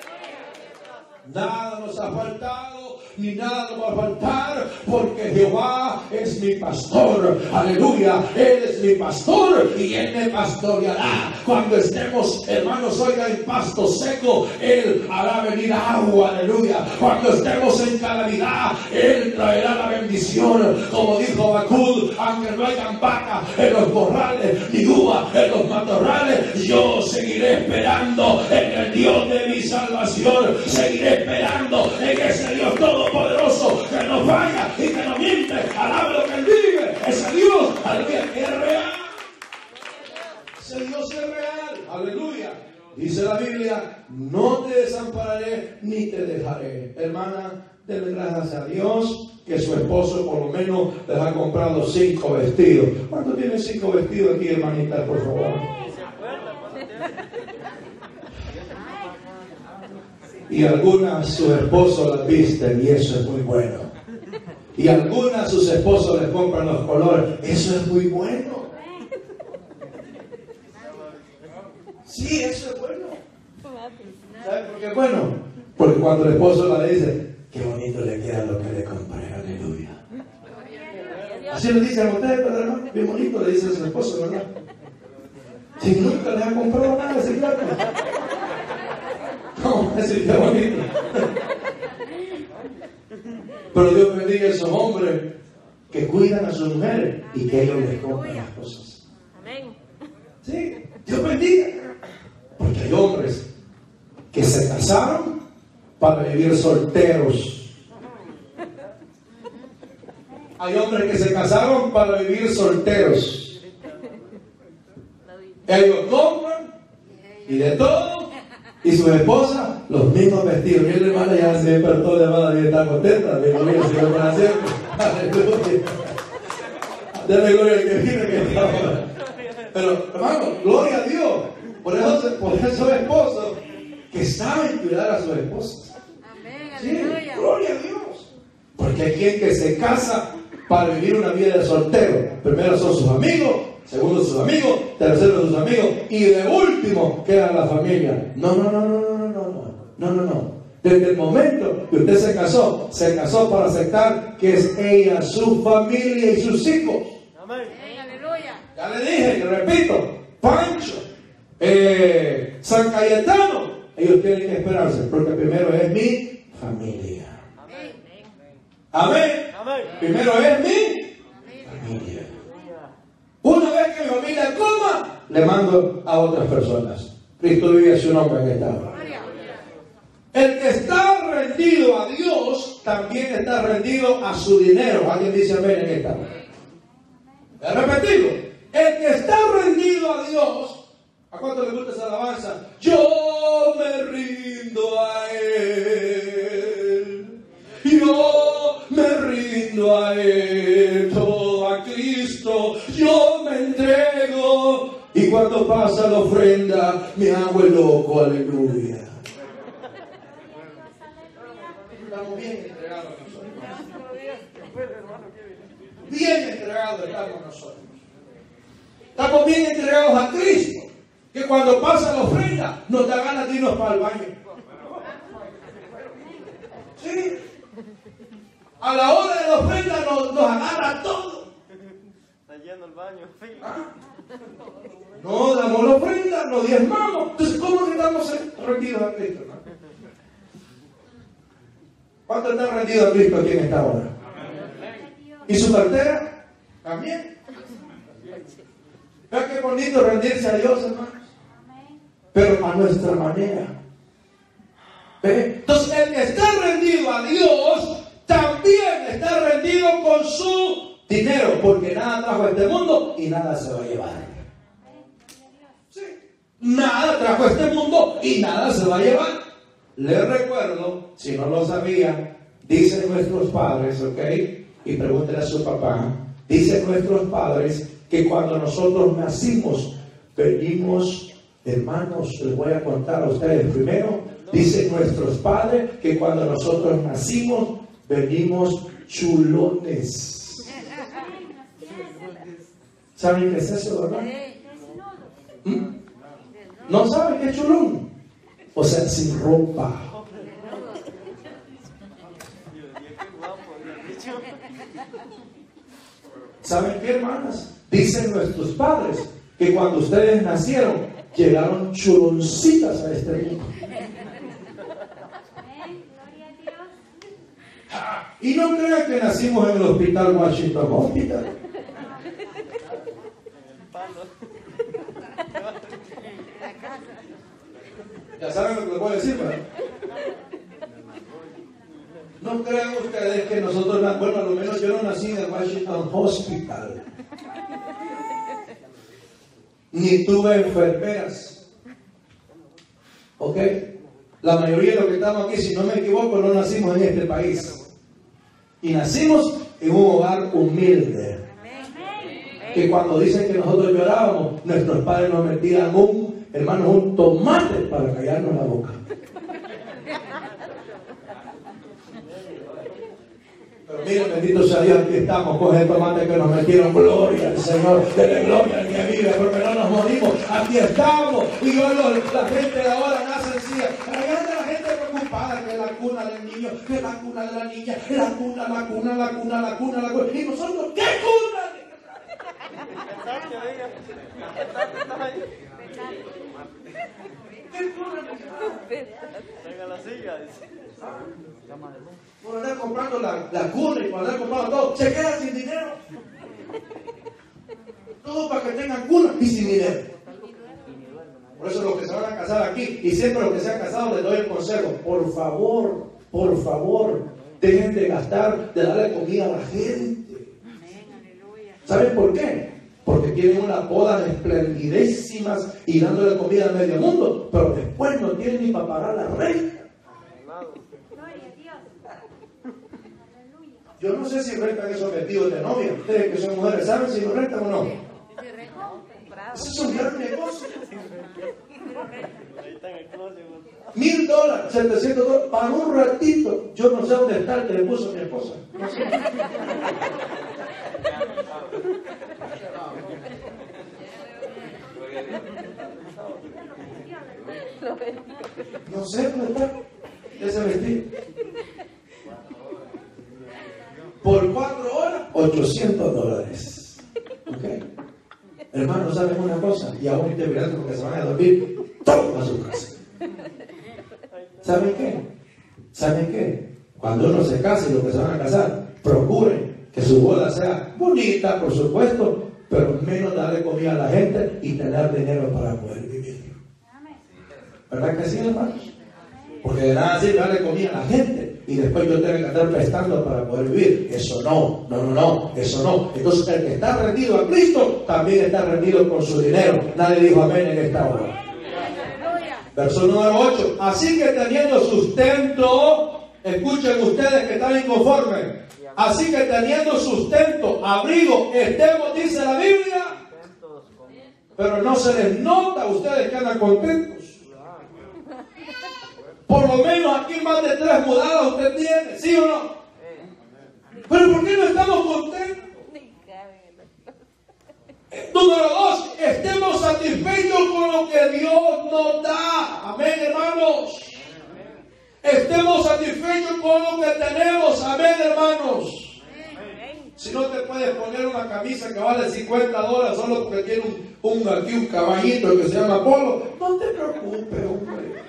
Nada nos ha faltado, ni nada nos va a faltar, porque Jehová es mi pastor. Aleluya, Él es mi pastor y Él me pastoreará. Cuando estemos, hermanos, oiga, en pasto seco, Él hará venir agua. Aleluya. Cuando estemos en calamidad, Él traerá la bendición. Como dijo Habacuc, aunque no hayan vaca en los corrales, ni uva en los matorrales, yo seguiré esperando en el Dios de mi salvación. Seguiré esperando en ese Dios todopoderoso que no falla y que no miente. Alabe lo que Él vive. Ese Dios, aleluya, es real. Ese Dios es real. Aleluya. Dice la Biblia, no te desampararé ni te dejaré. Hermana, denle gracias a Dios que su esposo por lo menos les ha comprado cinco vestidos. ¿Cuántos tienen cinco vestidos aquí, hermanita, por favor? Y algunas sus esposos las visten y eso es muy bueno. Y algunas sus esposos les compran los colores. Eso es muy bueno. Sí, eso es bueno. ¿Sabe por qué es bueno? Porque cuando el esposo la dice, qué bonito le queda lo que le compré. Aleluya. Así le dicen a ustedes, hermano, bien bonito le dice a su esposo, ¿verdad? Si nunca les ha comprado nada, ese claro. ¿Cómo decir qué bonito? Pero Dios bendiga a esos hombres que cuidan a sus mujeres y que ellos les compran las cosas. Amén. Sí, Dios bendiga. Porque hay hombres que se casaron para vivir solteros. Hay hombres que se casaron para vivir solteros. Ellos compran y de todo. Y su esposa, los mismos vestidos. Mi hermana ya se despertó de amada y está contenta. Mi gloria al Señor para siempre. Aleluya. Dale gloria al que vive que está ahora. Pero, hermano, gloria a Dios. Por eso, por esos esposos que saben cuidar a sus esposas. Amén, Sí, aleluya. gloria a Dios. Porque hay quien que se casa para vivir una vida de soltero. Primero son sus amigos, segundo sus amigos, tercero sus amigos y de último queda la familia. No, no, no, no, no, no, no, no, no, no. Desde el momento que usted se casó, se casó para aceptar que es ella, su familia y sus hijos. Amén, aleluya. Ya le dije, le repito, Pancho, eh, San Cayetano, ellos tienen que esperarse, porque primero es mi familia. Amén. Amén. Primero es mi familia. Una vez que mi familia coma, le mando a otras personas. Cristo vive su nombre en esta hora. El que está rendido a Dios también está rendido a su dinero. Alguien dice amén en esta hora. Voy a repetirlo. El que está rendido a Dios, ¿a cuánto le gusta esa alabanza? Yo me rindo a Él. Yo me rindo a Él. Todo a Cristo. Yo me entrego. Y cuando pasa la ofrenda, me hago el loco. Aleluya. Estamos bien entregados nosotros. Bien entregados estamos nosotros. Estamos bien entregados a Cristo, que cuando pasa la ofrenda nos da ganas de irnos para el baño. Sí. A la hora de la ofrenda nos, nos agarra todo. Está lleno el baño. ¿Ah? No damos la ofrenda, nos diezmamos. Entonces, ¿cómo que estamos rendidos a Cristo? ¿No? ¿Cuántos están rendidos a Cristo aquí en esta hora? ¿Y su cartera? También. Vean qué bonito rendirse a Dios, hermanos. Pero a nuestra manera. ¿Ve? Entonces, el que está rendido a Dios también está rendido con su dinero, porque nada trajo a este mundo y nada se va a llevar. Sí. Nada trajo a este mundo y nada se va a llevar. Les recuerdo, si no lo sabían, dicen nuestros padres, ¿ok? Y pregúntenle a su papá. Dicen nuestros padres que cuando nosotros nacimos, venimos, hermanos, les voy a contar a ustedes primero. Dicen nuestros padres que cuando nosotros nacimos, venimos chulones. ¿Saben qué es eso, verdad? ¿Mm? ¿No saben qué es chulón? O sea, sin ropa. ¿Saben qué, hermanas? Dicen nuestros padres que cuando ustedes nacieron, llegaron chuloncitas a este mundo. Y no crean que nacimos en el hospital Washington Hospital. Ya saben lo que les voy a decir, ¿verdad? No crean ustedes que nosotros, bueno, a lo menos yo no nací en el Washington Hospital. Ni tuve enfermeras. ¿Ok? La mayoría de los que estamos aquí, si no me equivoco, no nacimos en este país. Y nacimos en un hogar humilde. Que cuando dicen que nosotros llorábamos, nuestros padres nos metían un, hermano, un tomate para callarnos la boca. Pero miren, bendito sea Dios, aquí estamos con el tomate que nos metieron. Gloria al Señor, denle gloria al que vive, porque no nos morimos. Aquí estamos. Y yo, la gente de ahora nace así. Allá anda la gente preocupada que la cuna del niño, que la cuna de la niña, la cuna, la cuna, la cuna, la cuna, la cuna. Y nosotros, ¿qué cuna? ¿Qué cuna? Venga la silla. Por andar comprando la, la cuna y por andar comprando todo, se queda sin dinero. Todo para que tengan cuna y sin dinero. Por eso los que se van a casar aquí, y siempre los que se han casado les doy el consejo: por favor, por favor, dejen de gastar, de darle comida a la gente. ¿Saben por qué? Porque tienen unas bodas esplendidísimas y dándole comida a medio mundo, pero después no tienen ni para pagar la renta. Yo no sé si rentan esos vestidos de novia. Ustedes que son mujeres, ¿saben si lo rentan o no? Eso es un gran negocio. Mil dólares, setecientos dólares, para un ratito. Yo no sé dónde está el que le puso a mi esposa. No sé. No sé dónde está ese vestido. Por cuatro horas, ochocientos dólares. ¿Ok? Hermanos, ¿saben una cosa? Y aún te mirando porque se van a dormir todos a su casa. ¿Saben qué? ¿Saben qué? Cuando uno se casa y los que se van a casar, procuren que su boda sea bonita, por supuesto, pero menos darle comida a la gente y tener dinero para poder vivir. ¿Verdad que sí, hermanos? Porque de nada sirve darle comida a la gente y después yo tengo que andar prestando para poder vivir. Eso no, no, no, no, eso no. Entonces el que está rendido a Cristo también está rendido con su dinero. Nadie dijo amén en esta hora. Verso número ocho. Así que teniendo sustento, escuchen ustedes que están inconformes. Así que teniendo sustento, abrigo, estemos, dice la Biblia, pero no se les nota a ustedes que andan contentos. Por lo menos aquí más de tres mudadas usted tiene, ¿sí o no? Pero ¿por qué no estamos contentos? Número dos, estemos satisfechos con lo que Dios nos da. Amén, hermanos. Estemos satisfechos con lo que tenemos. Amén, hermanos. Si no te puedes poner una camisa que vale cincuenta dólares solo porque tiene un, un, aquí un caballito que se llama Polo, no te preocupes, hombre.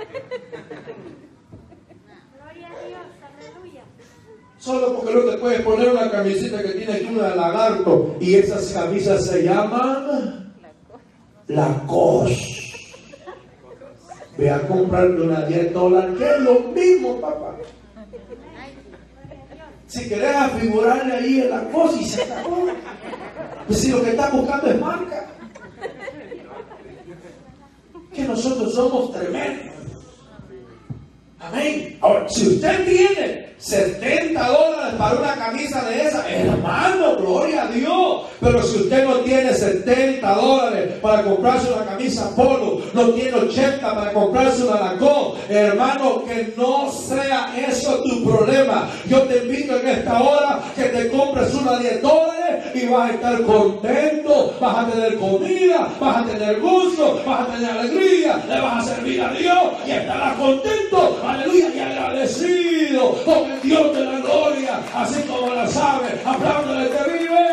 Gloria a Dios, aleluya. Solo porque no te puedes poner una camiseta que tiene aquí una de lagarto y esas camisas se llaman Lacoste. Ve a comprarle una diez dólares, que es lo mismo, papá. Si querés afigurarle ahí en la cosa y se acabó. Pues si lo que estás buscando es marca. Que nosotros somos tremendos. Amén. Ahora, si usted tiene setenta dólares para una camisa de esa, hermano, gloria a Dios. Pero si usted no tiene setenta dólares para comprarse una camisa Polo, no tiene ochenta para comprarse una Lacoste, hermano, que no sea eso tu problema. Yo te invito en esta hora que te compres una diez dólares y vas a estar contento, vas a tener comida, vas a tener gusto, vas a tener alegría, le vas a servir a Dios y estarás contento, aleluya, y agradecido con el Dios de la gloria, así como las aves, apláudale que vive.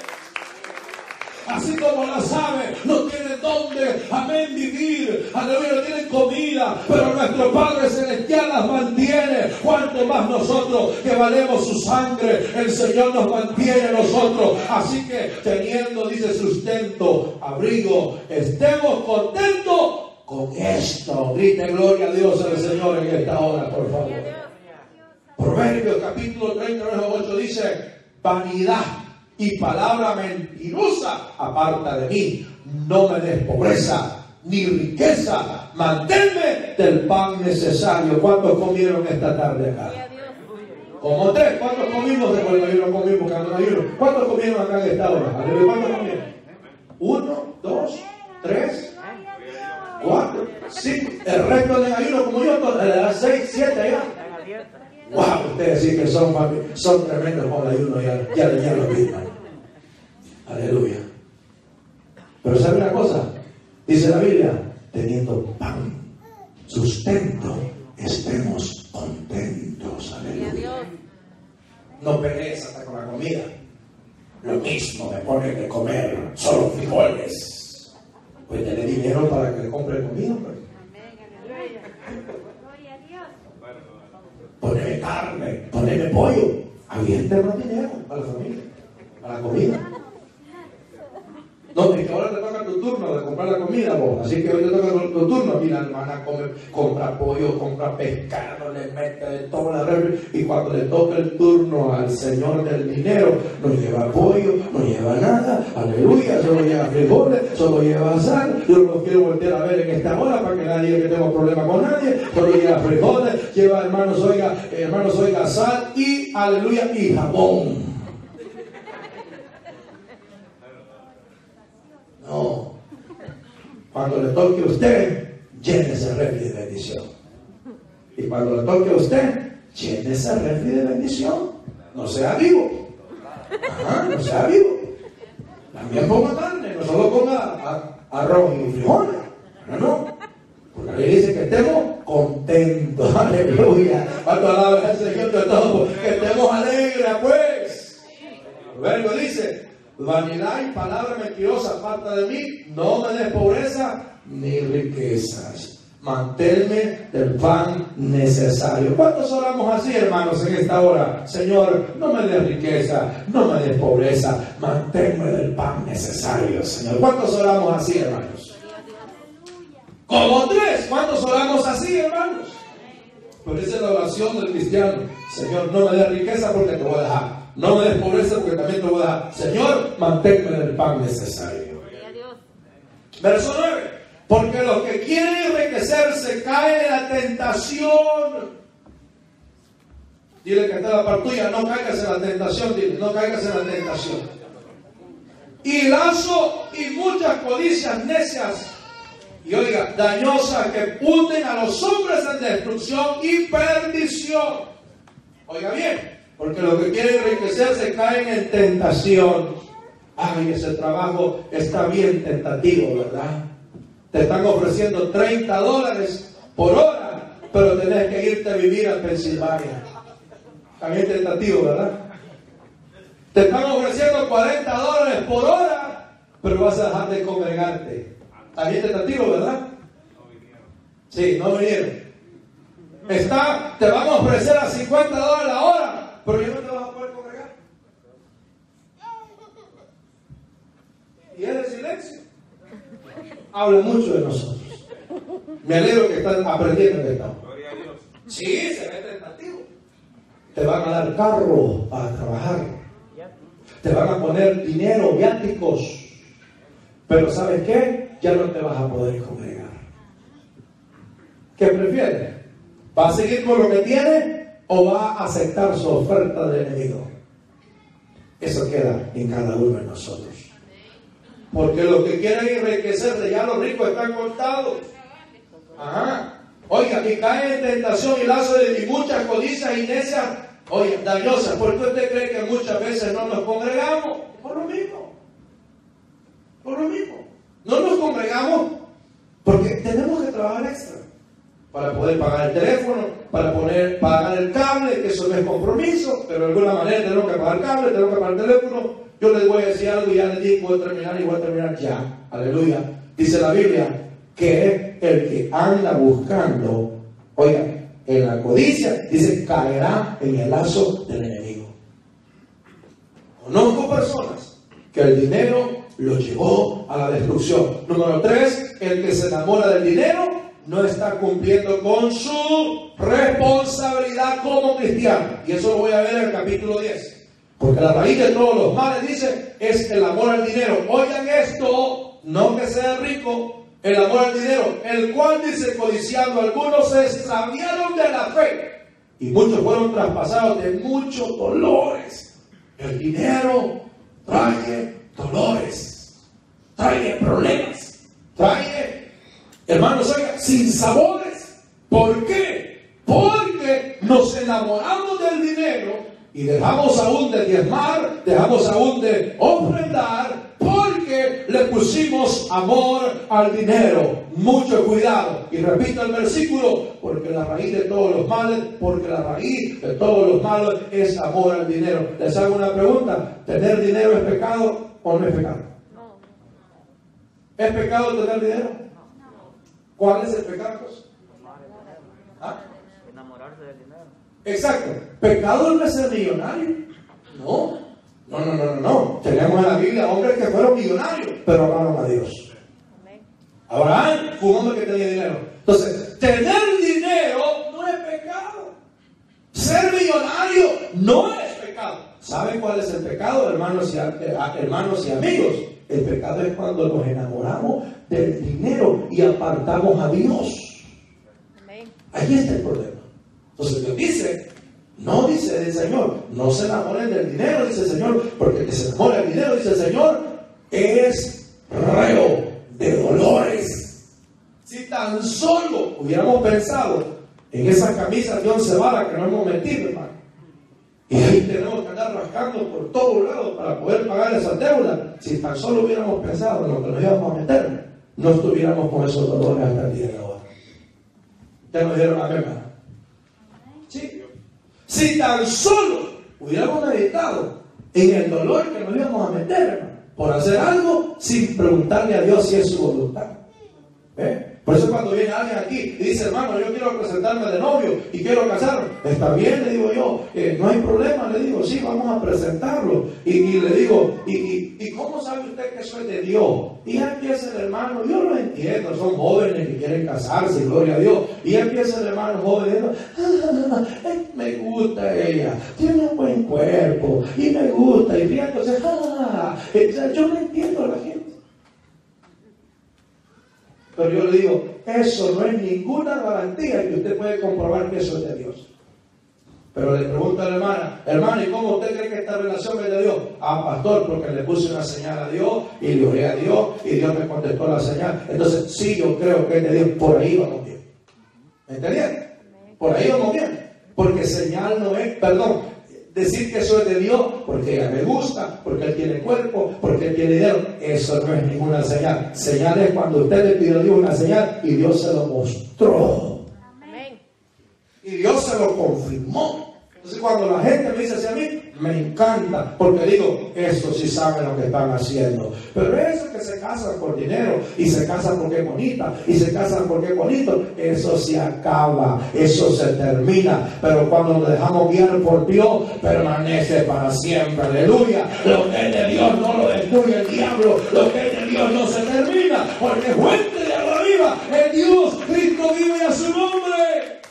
Así como las aves no tienen dónde, amén, vivir, aleluya, no tienen comida, pero nuestro Padre Celestial las mantiene. Cuanto más nosotros que valemos su sangre, el Señor nos mantiene a nosotros. Así que teniendo, dice, sustento, abrigo, estemos contentos con esto. Grite gloria a Dios al Señor en esta hora, por favor. Proverbios capítulo treinta, verso ocho dice: vanidad y palabra mentirosa aparta de mí. No me des pobreza ni riqueza, manténme del pan necesario. ¿Cuántos comieron esta tarde acá? Como tres. ¿Cuántos comimos después de ayuno? Comimos cada ayuno. ¿Cuántos comieron acá en esta hora? ¿Cuántos comieron? Uno, dos, tres, cuatro, cinco. El resto de ayuno como yo, las seis, siete allá. Wow, ustedes sí que son, son tremendos con el ayuno, ya, ya, ya lo vi. Aleluya. Pero ¿sabe una cosa? Dice la Biblia, teniendo pan, sustento, estemos contentos. Aleluya. No pelees hasta con la comida. Lo mismo me ponen de comer solo frijoles. Pues dale dinero para que le compre comida. Pues. Poneme carne, poneme pollo. Aviente más dinero para la familia, para la comida. No, es que ahora te toca tu turno de comprar la comida, vos. Así que hoy te toca tu turno. Mira, hermana, come, compra pollo, compra pescado, le mete de todo la refri. Y cuando le toca el turno al Señor del dinero, no lleva pollo, no lleva nada. Aleluya, solo lleva frijoles, solo lleva sal. Yo no los quiero voltear a ver en esta hora para que nadie diga que tengo problema con nadie. Solo lleva frijoles, lleva, hermanos, oiga, hermanos, oiga, sal y, aleluya, y jabón. No. Cuando le toque a usted, llénese el refri de bendición. Y cuando le toque a usted, llénese el refri de bendición. No sea vivo. Ajá, no sea vivo. También ponga carne, no solo ponga a, a, arroz y frijoles. No, no. Porque ahí dice que estemos contentos. Aleluya. Cuando alabas al Señor de todo, que estemos alegres, pues. El verbo dice: vanidad y palabra mentirosa aparta de mí, no me des pobreza ni riquezas. manténme del pan necesario. ¿Cuántos oramos así, hermanos, en esta hora? Señor, no me des riqueza, no me des pobreza, manténme del pan necesario, Señor. ¿Cuántos oramos así, hermanos? Como tres. ¿Cuántos oramos así, hermanos? Pues esa es la oración del cristiano. Señor, no me des riqueza porque te voy a dejar. No me des pobreza porque también te voy a dejar. Señor, manténme del pan necesario. Verso nueve. Porque los que quieren enriquecerse caen en la tentación. Dile que está la parte tuya, no caigas en la tentación, dile, no caigas en la tentación. Y lazo y muchas codicias necias, y oiga, dañosas, que hunden a los hombres en destrucción y perdición. Oiga bien, porque los que quieren enriquecerse caen en tentación. Ay, ese trabajo está bien tentativo, ¿verdad? Te están ofreciendo treinta dólares por hora, pero tenés que irte a vivir a Pensilvania. También tentativo, ¿verdad? Te están ofreciendo cuarenta dólares por hora, pero vas a dejar de congregarte. También tentativo, ¿verdad? Sí, no vinieron. Está, te van a ofrecer a cincuenta dólares la hora, pero ya no te vas a poder congregar. Y es de silencio. Habla mucho de nosotros. Me alegro que están aprendiendo de esto. Sí, se ve tentativo. Te van a dar carro para trabajar. Te van a poner dinero, viáticos. Pero ¿sabes qué? Ya no te vas a poder congregar. ¿Qué prefieres? ¿Va a seguir con lo que tiene o va a aceptar su oferta del enemigo? Eso queda en cada uno de nosotros. Porque los que quieren enriquecerse, ya los ricos están contados. Ajá. Oiga, y caen en tentación y lazo de muchas codicias y necias, oiga, dañosas. ¿Por qué usted cree que muchas veces no nos congregamos? Por lo mismo. Por lo mismo. No nos congregamos porque tenemos que trabajar extra para poder pagar el teléfono, para poder pagar el cable, que eso no es compromiso, pero de alguna manera tenemos que pagar el cable, tenemos que pagar el teléfono. Yo les voy a decir algo y ya les dije, voy a terminar y voy a terminar ya. Aleluya. Dice la Biblia que el que anda buscando, oiga, en la codicia, dice, caerá en el lazo del enemigo. Conozco personas que el dinero los llevó a la destrucción. Número tres, el que se enamora del dinero no está cumpliendo con su responsabilidad como cristiano. Y eso lo voy a ver en el capítulo diez. Porque la raíz de todos los males, dice, es el amor al dinero. Oigan esto, no que sea rico, el amor al dinero, el cual, dice, codiciando, algunos se extraviaron de la fe y muchos fueron traspasados de muchos dolores. El dinero trae dolores, trae problemas, trae, hermanos, oigan, sinsabores. ¿Por qué? Porque nos enamoramos del dinero y dejamos aún de diezmar, dejamos aún de ofrendar, porque le pusimos amor al dinero. Mucho cuidado. Y repito el versículo, porque la raíz de todos los males, porque la raíz de todos los males es amor al dinero. Les hago una pregunta: ¿tener dinero es pecado o no es pecado? ¿Es pecado tener dinero? ¿Cuál es el pecado? ¿Ah? Enamorarse del dinero. Exacto. ¿Pecado no es ser millonario? No. No, no, no, no, no. Tenemos en la Biblia hombres que fueron millonarios, pero amaron a Dios. Abraham fue un hombre que tenía dinero. Entonces, tener dinero no es pecado. Ser millonario no es pecado. ¿Saben cuál es el pecado, hermanos y, hermanos y amigos? El pecado es cuando nos enamoramos del dinero y apartamos a Dios. Ahí está el problema. Entonces Dios dice, no dice el Señor, no se enamoren del dinero, dice el Señor, porque el que se enamora del dinero, dice el Señor, es reo de dolores. Si tan solo hubiéramos pensado en esas camisas de once varas que nos hemos metido, hermano, y ahí tenemos que andar rascando por todos lados para poder pagar esas deudas, si tan solo hubiéramos pensado en lo que nos íbamos a meter, no estuviéramos con esos dolores hasta el día de ahora. ¿Ya nos dieron la misma? Sí. Si tan solo hubiéramos meditado en el dolor que nos íbamos a meter, hermano, por hacer algo sin preguntarle a Dios si es su voluntad. ¿Eh? Por eso cuando viene alguien aquí y dice, hermano, yo quiero presentarme de novio y quiero casarme, está bien, le digo yo, eh, no hay problema, le digo, sí, vamos a presentarlo. Y, y le digo, ¿y, y, ¿y cómo sabe usted que soy de Dios? Y ya empieza el hermano, yo lo entiendo, son jóvenes que quieren casarse, gloria a Dios. Y ya empieza el hermano joven, ah, me gusta ella, tiene un buen cuerpo y me gusta, y riéndose, ah, yo no entiendo a la gente. Pero yo le digo, eso no es ninguna garantía que usted puede comprobar que eso es de Dios. Pero le pregunto a la hermana, hermana, ¿y cómo usted cree que esta relación es de Dios? Ah, pastor, porque le puse una señal a Dios y le oré a Dios y Dios me contestó la señal. Entonces, sí, yo creo que es de Dios. Por ahí vamos bien. ¿Me entendieron? Por ahí vamos bien. Porque señal no es, perdón, decir que eso es de Dios, porque ella me gusta, porque él tiene cuerpo, porque él tiene dinero, eso no es ninguna señal. Señal es cuando usted le pidió a Dios una señal y Dios se lo mostró. Amén. Y Dios se lo confirmó. Entonces cuando la gente me dice así a mí, me encanta, porque digo, estos sí saben lo que están haciendo. Pero eso que se casan por dinero, y se casan porque es bonita, y se casan porque es bonito, eso se acaba, eso se termina. Pero cuando nos dejamos guiar por Dios, permanece para siempre, aleluya. Lo que es de Dios no lo destruye el diablo, lo que es de Dios no se termina, porque fuente de agua viva es Dios, Cristo vive a su nombre.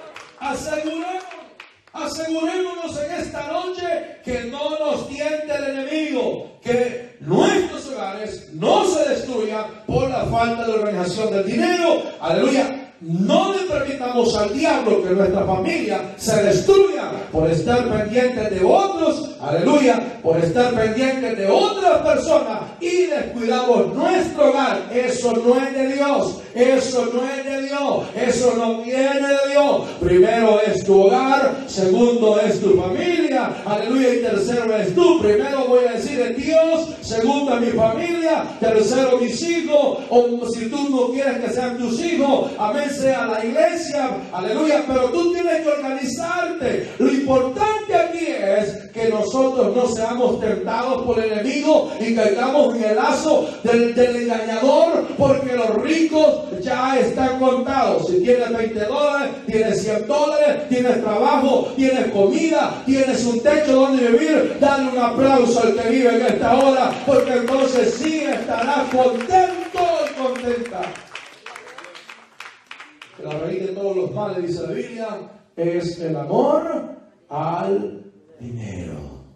Aseguremos Asegurémonos en esta noche que no nos tiente el enemigo, que nuestros hogares no se destruyan por la falta de organización del dinero. Aleluya. No le permitamos al diablo que nuestra familia se destruya por estar pendientes de otros, aleluya, por estar pendientes de otras personas y descuidamos nuestro hogar. Eso no es de Dios, eso no es de Dios, eso no viene de Dios. Primero es tu hogar, segundo es tu familia, aleluya, y tercero es tú. Primero voy a decir es Dios, segundo es mi familia, tercero mis hijos, o si tú no quieres que sean tus hijos, amén, sea la iglesia, aleluya, pero tú tienes que organizarte. Lo importante aquí es que nosotros no seamos tentados por el enemigo y caigamos en el lazo del, del engañador, porque los ricos ya están contados. Si tienes veinte dólares, tienes cien dólares, tienes trabajo, tienes comida, tienes un techo donde vivir, dale un aplauso al que vive en esta hora, porque entonces sí estarás contento y contenta. La raíz de todos los males, dice la Biblia, es el amor al dinero.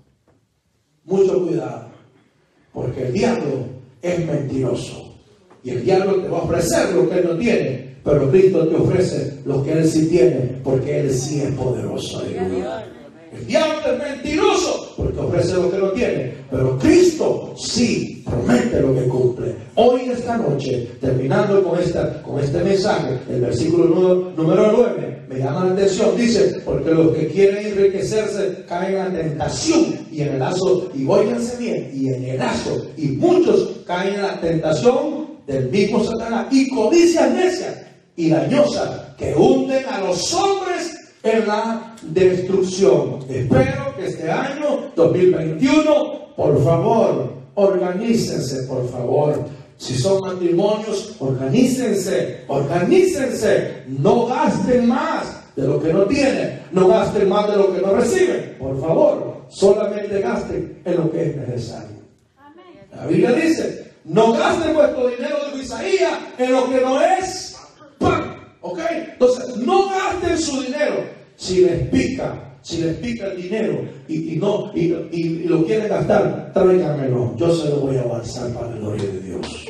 Mucho cuidado, porque el diablo es mentiroso y el diablo te va a ofrecer lo que él no tiene, pero Cristo te ofrece lo que él sí tiene, porque él sí es poderoso. Aleluya. El diablo es mentiroso porque ofrece lo que no tiene, pero Cristo sí promete lo que cumple. Hoy, esta noche, terminando con, esta, con este mensaje, el versículo número, número nueve me llama la atención. Dice, porque los que quieren enriquecerse caen en la tentación y en el lazo, y óiganse bien, y en el lazo, y muchos caen en la tentación del mismo Satanás, y codicias necias y dañosas que hunden a los hombres en la destrucción. Espero que este año dos mil veintiuno, por favor, organícense, por favor. Si son matrimonios, organícense, organícense. No gasten más de lo que no tienen, no gasten más de lo que no reciben. Por favor, solamente gasten en lo que es necesario. Amén. La Biblia dice, no gasten vuestro dinero, de Isaías, en lo que no es pan. ¿Ok? Entonces, no gasten su dinero. Si les pica, si les pica el dinero y, y no y, y, y lo quieren gastar, tráiganmelo. Yo se lo voy a alzar para la gloria de Dios.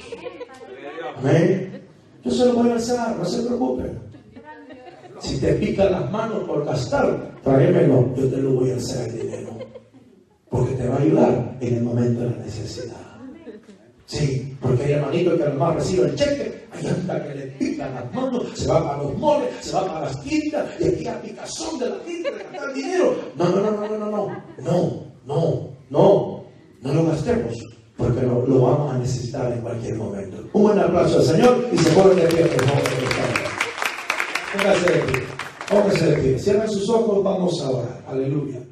Amén. Yo se lo voy a alzar, no se preocupen. Si te pican las manos por gastar, tráemelo. Yo te lo voy a alzar el dinero, porque te va a ayudar en el momento de la necesidad. Sí, porque hay hermanitos que además reciben el cheque, hay hasta que le pican las manos, se va para los moles, se va para las tiendas, y aquí a picazón de la gente de gastar dinero. No, no, no, no, no, no, no, no, no, no, no lo gastemos, porque lo, lo vamos a necesitar en cualquier momento. Un buen aplauso al Señor y se pone de pie, por favor. Póngase de pie, póngase de pie, cierren sus ojos, vamos a orar. Aleluya.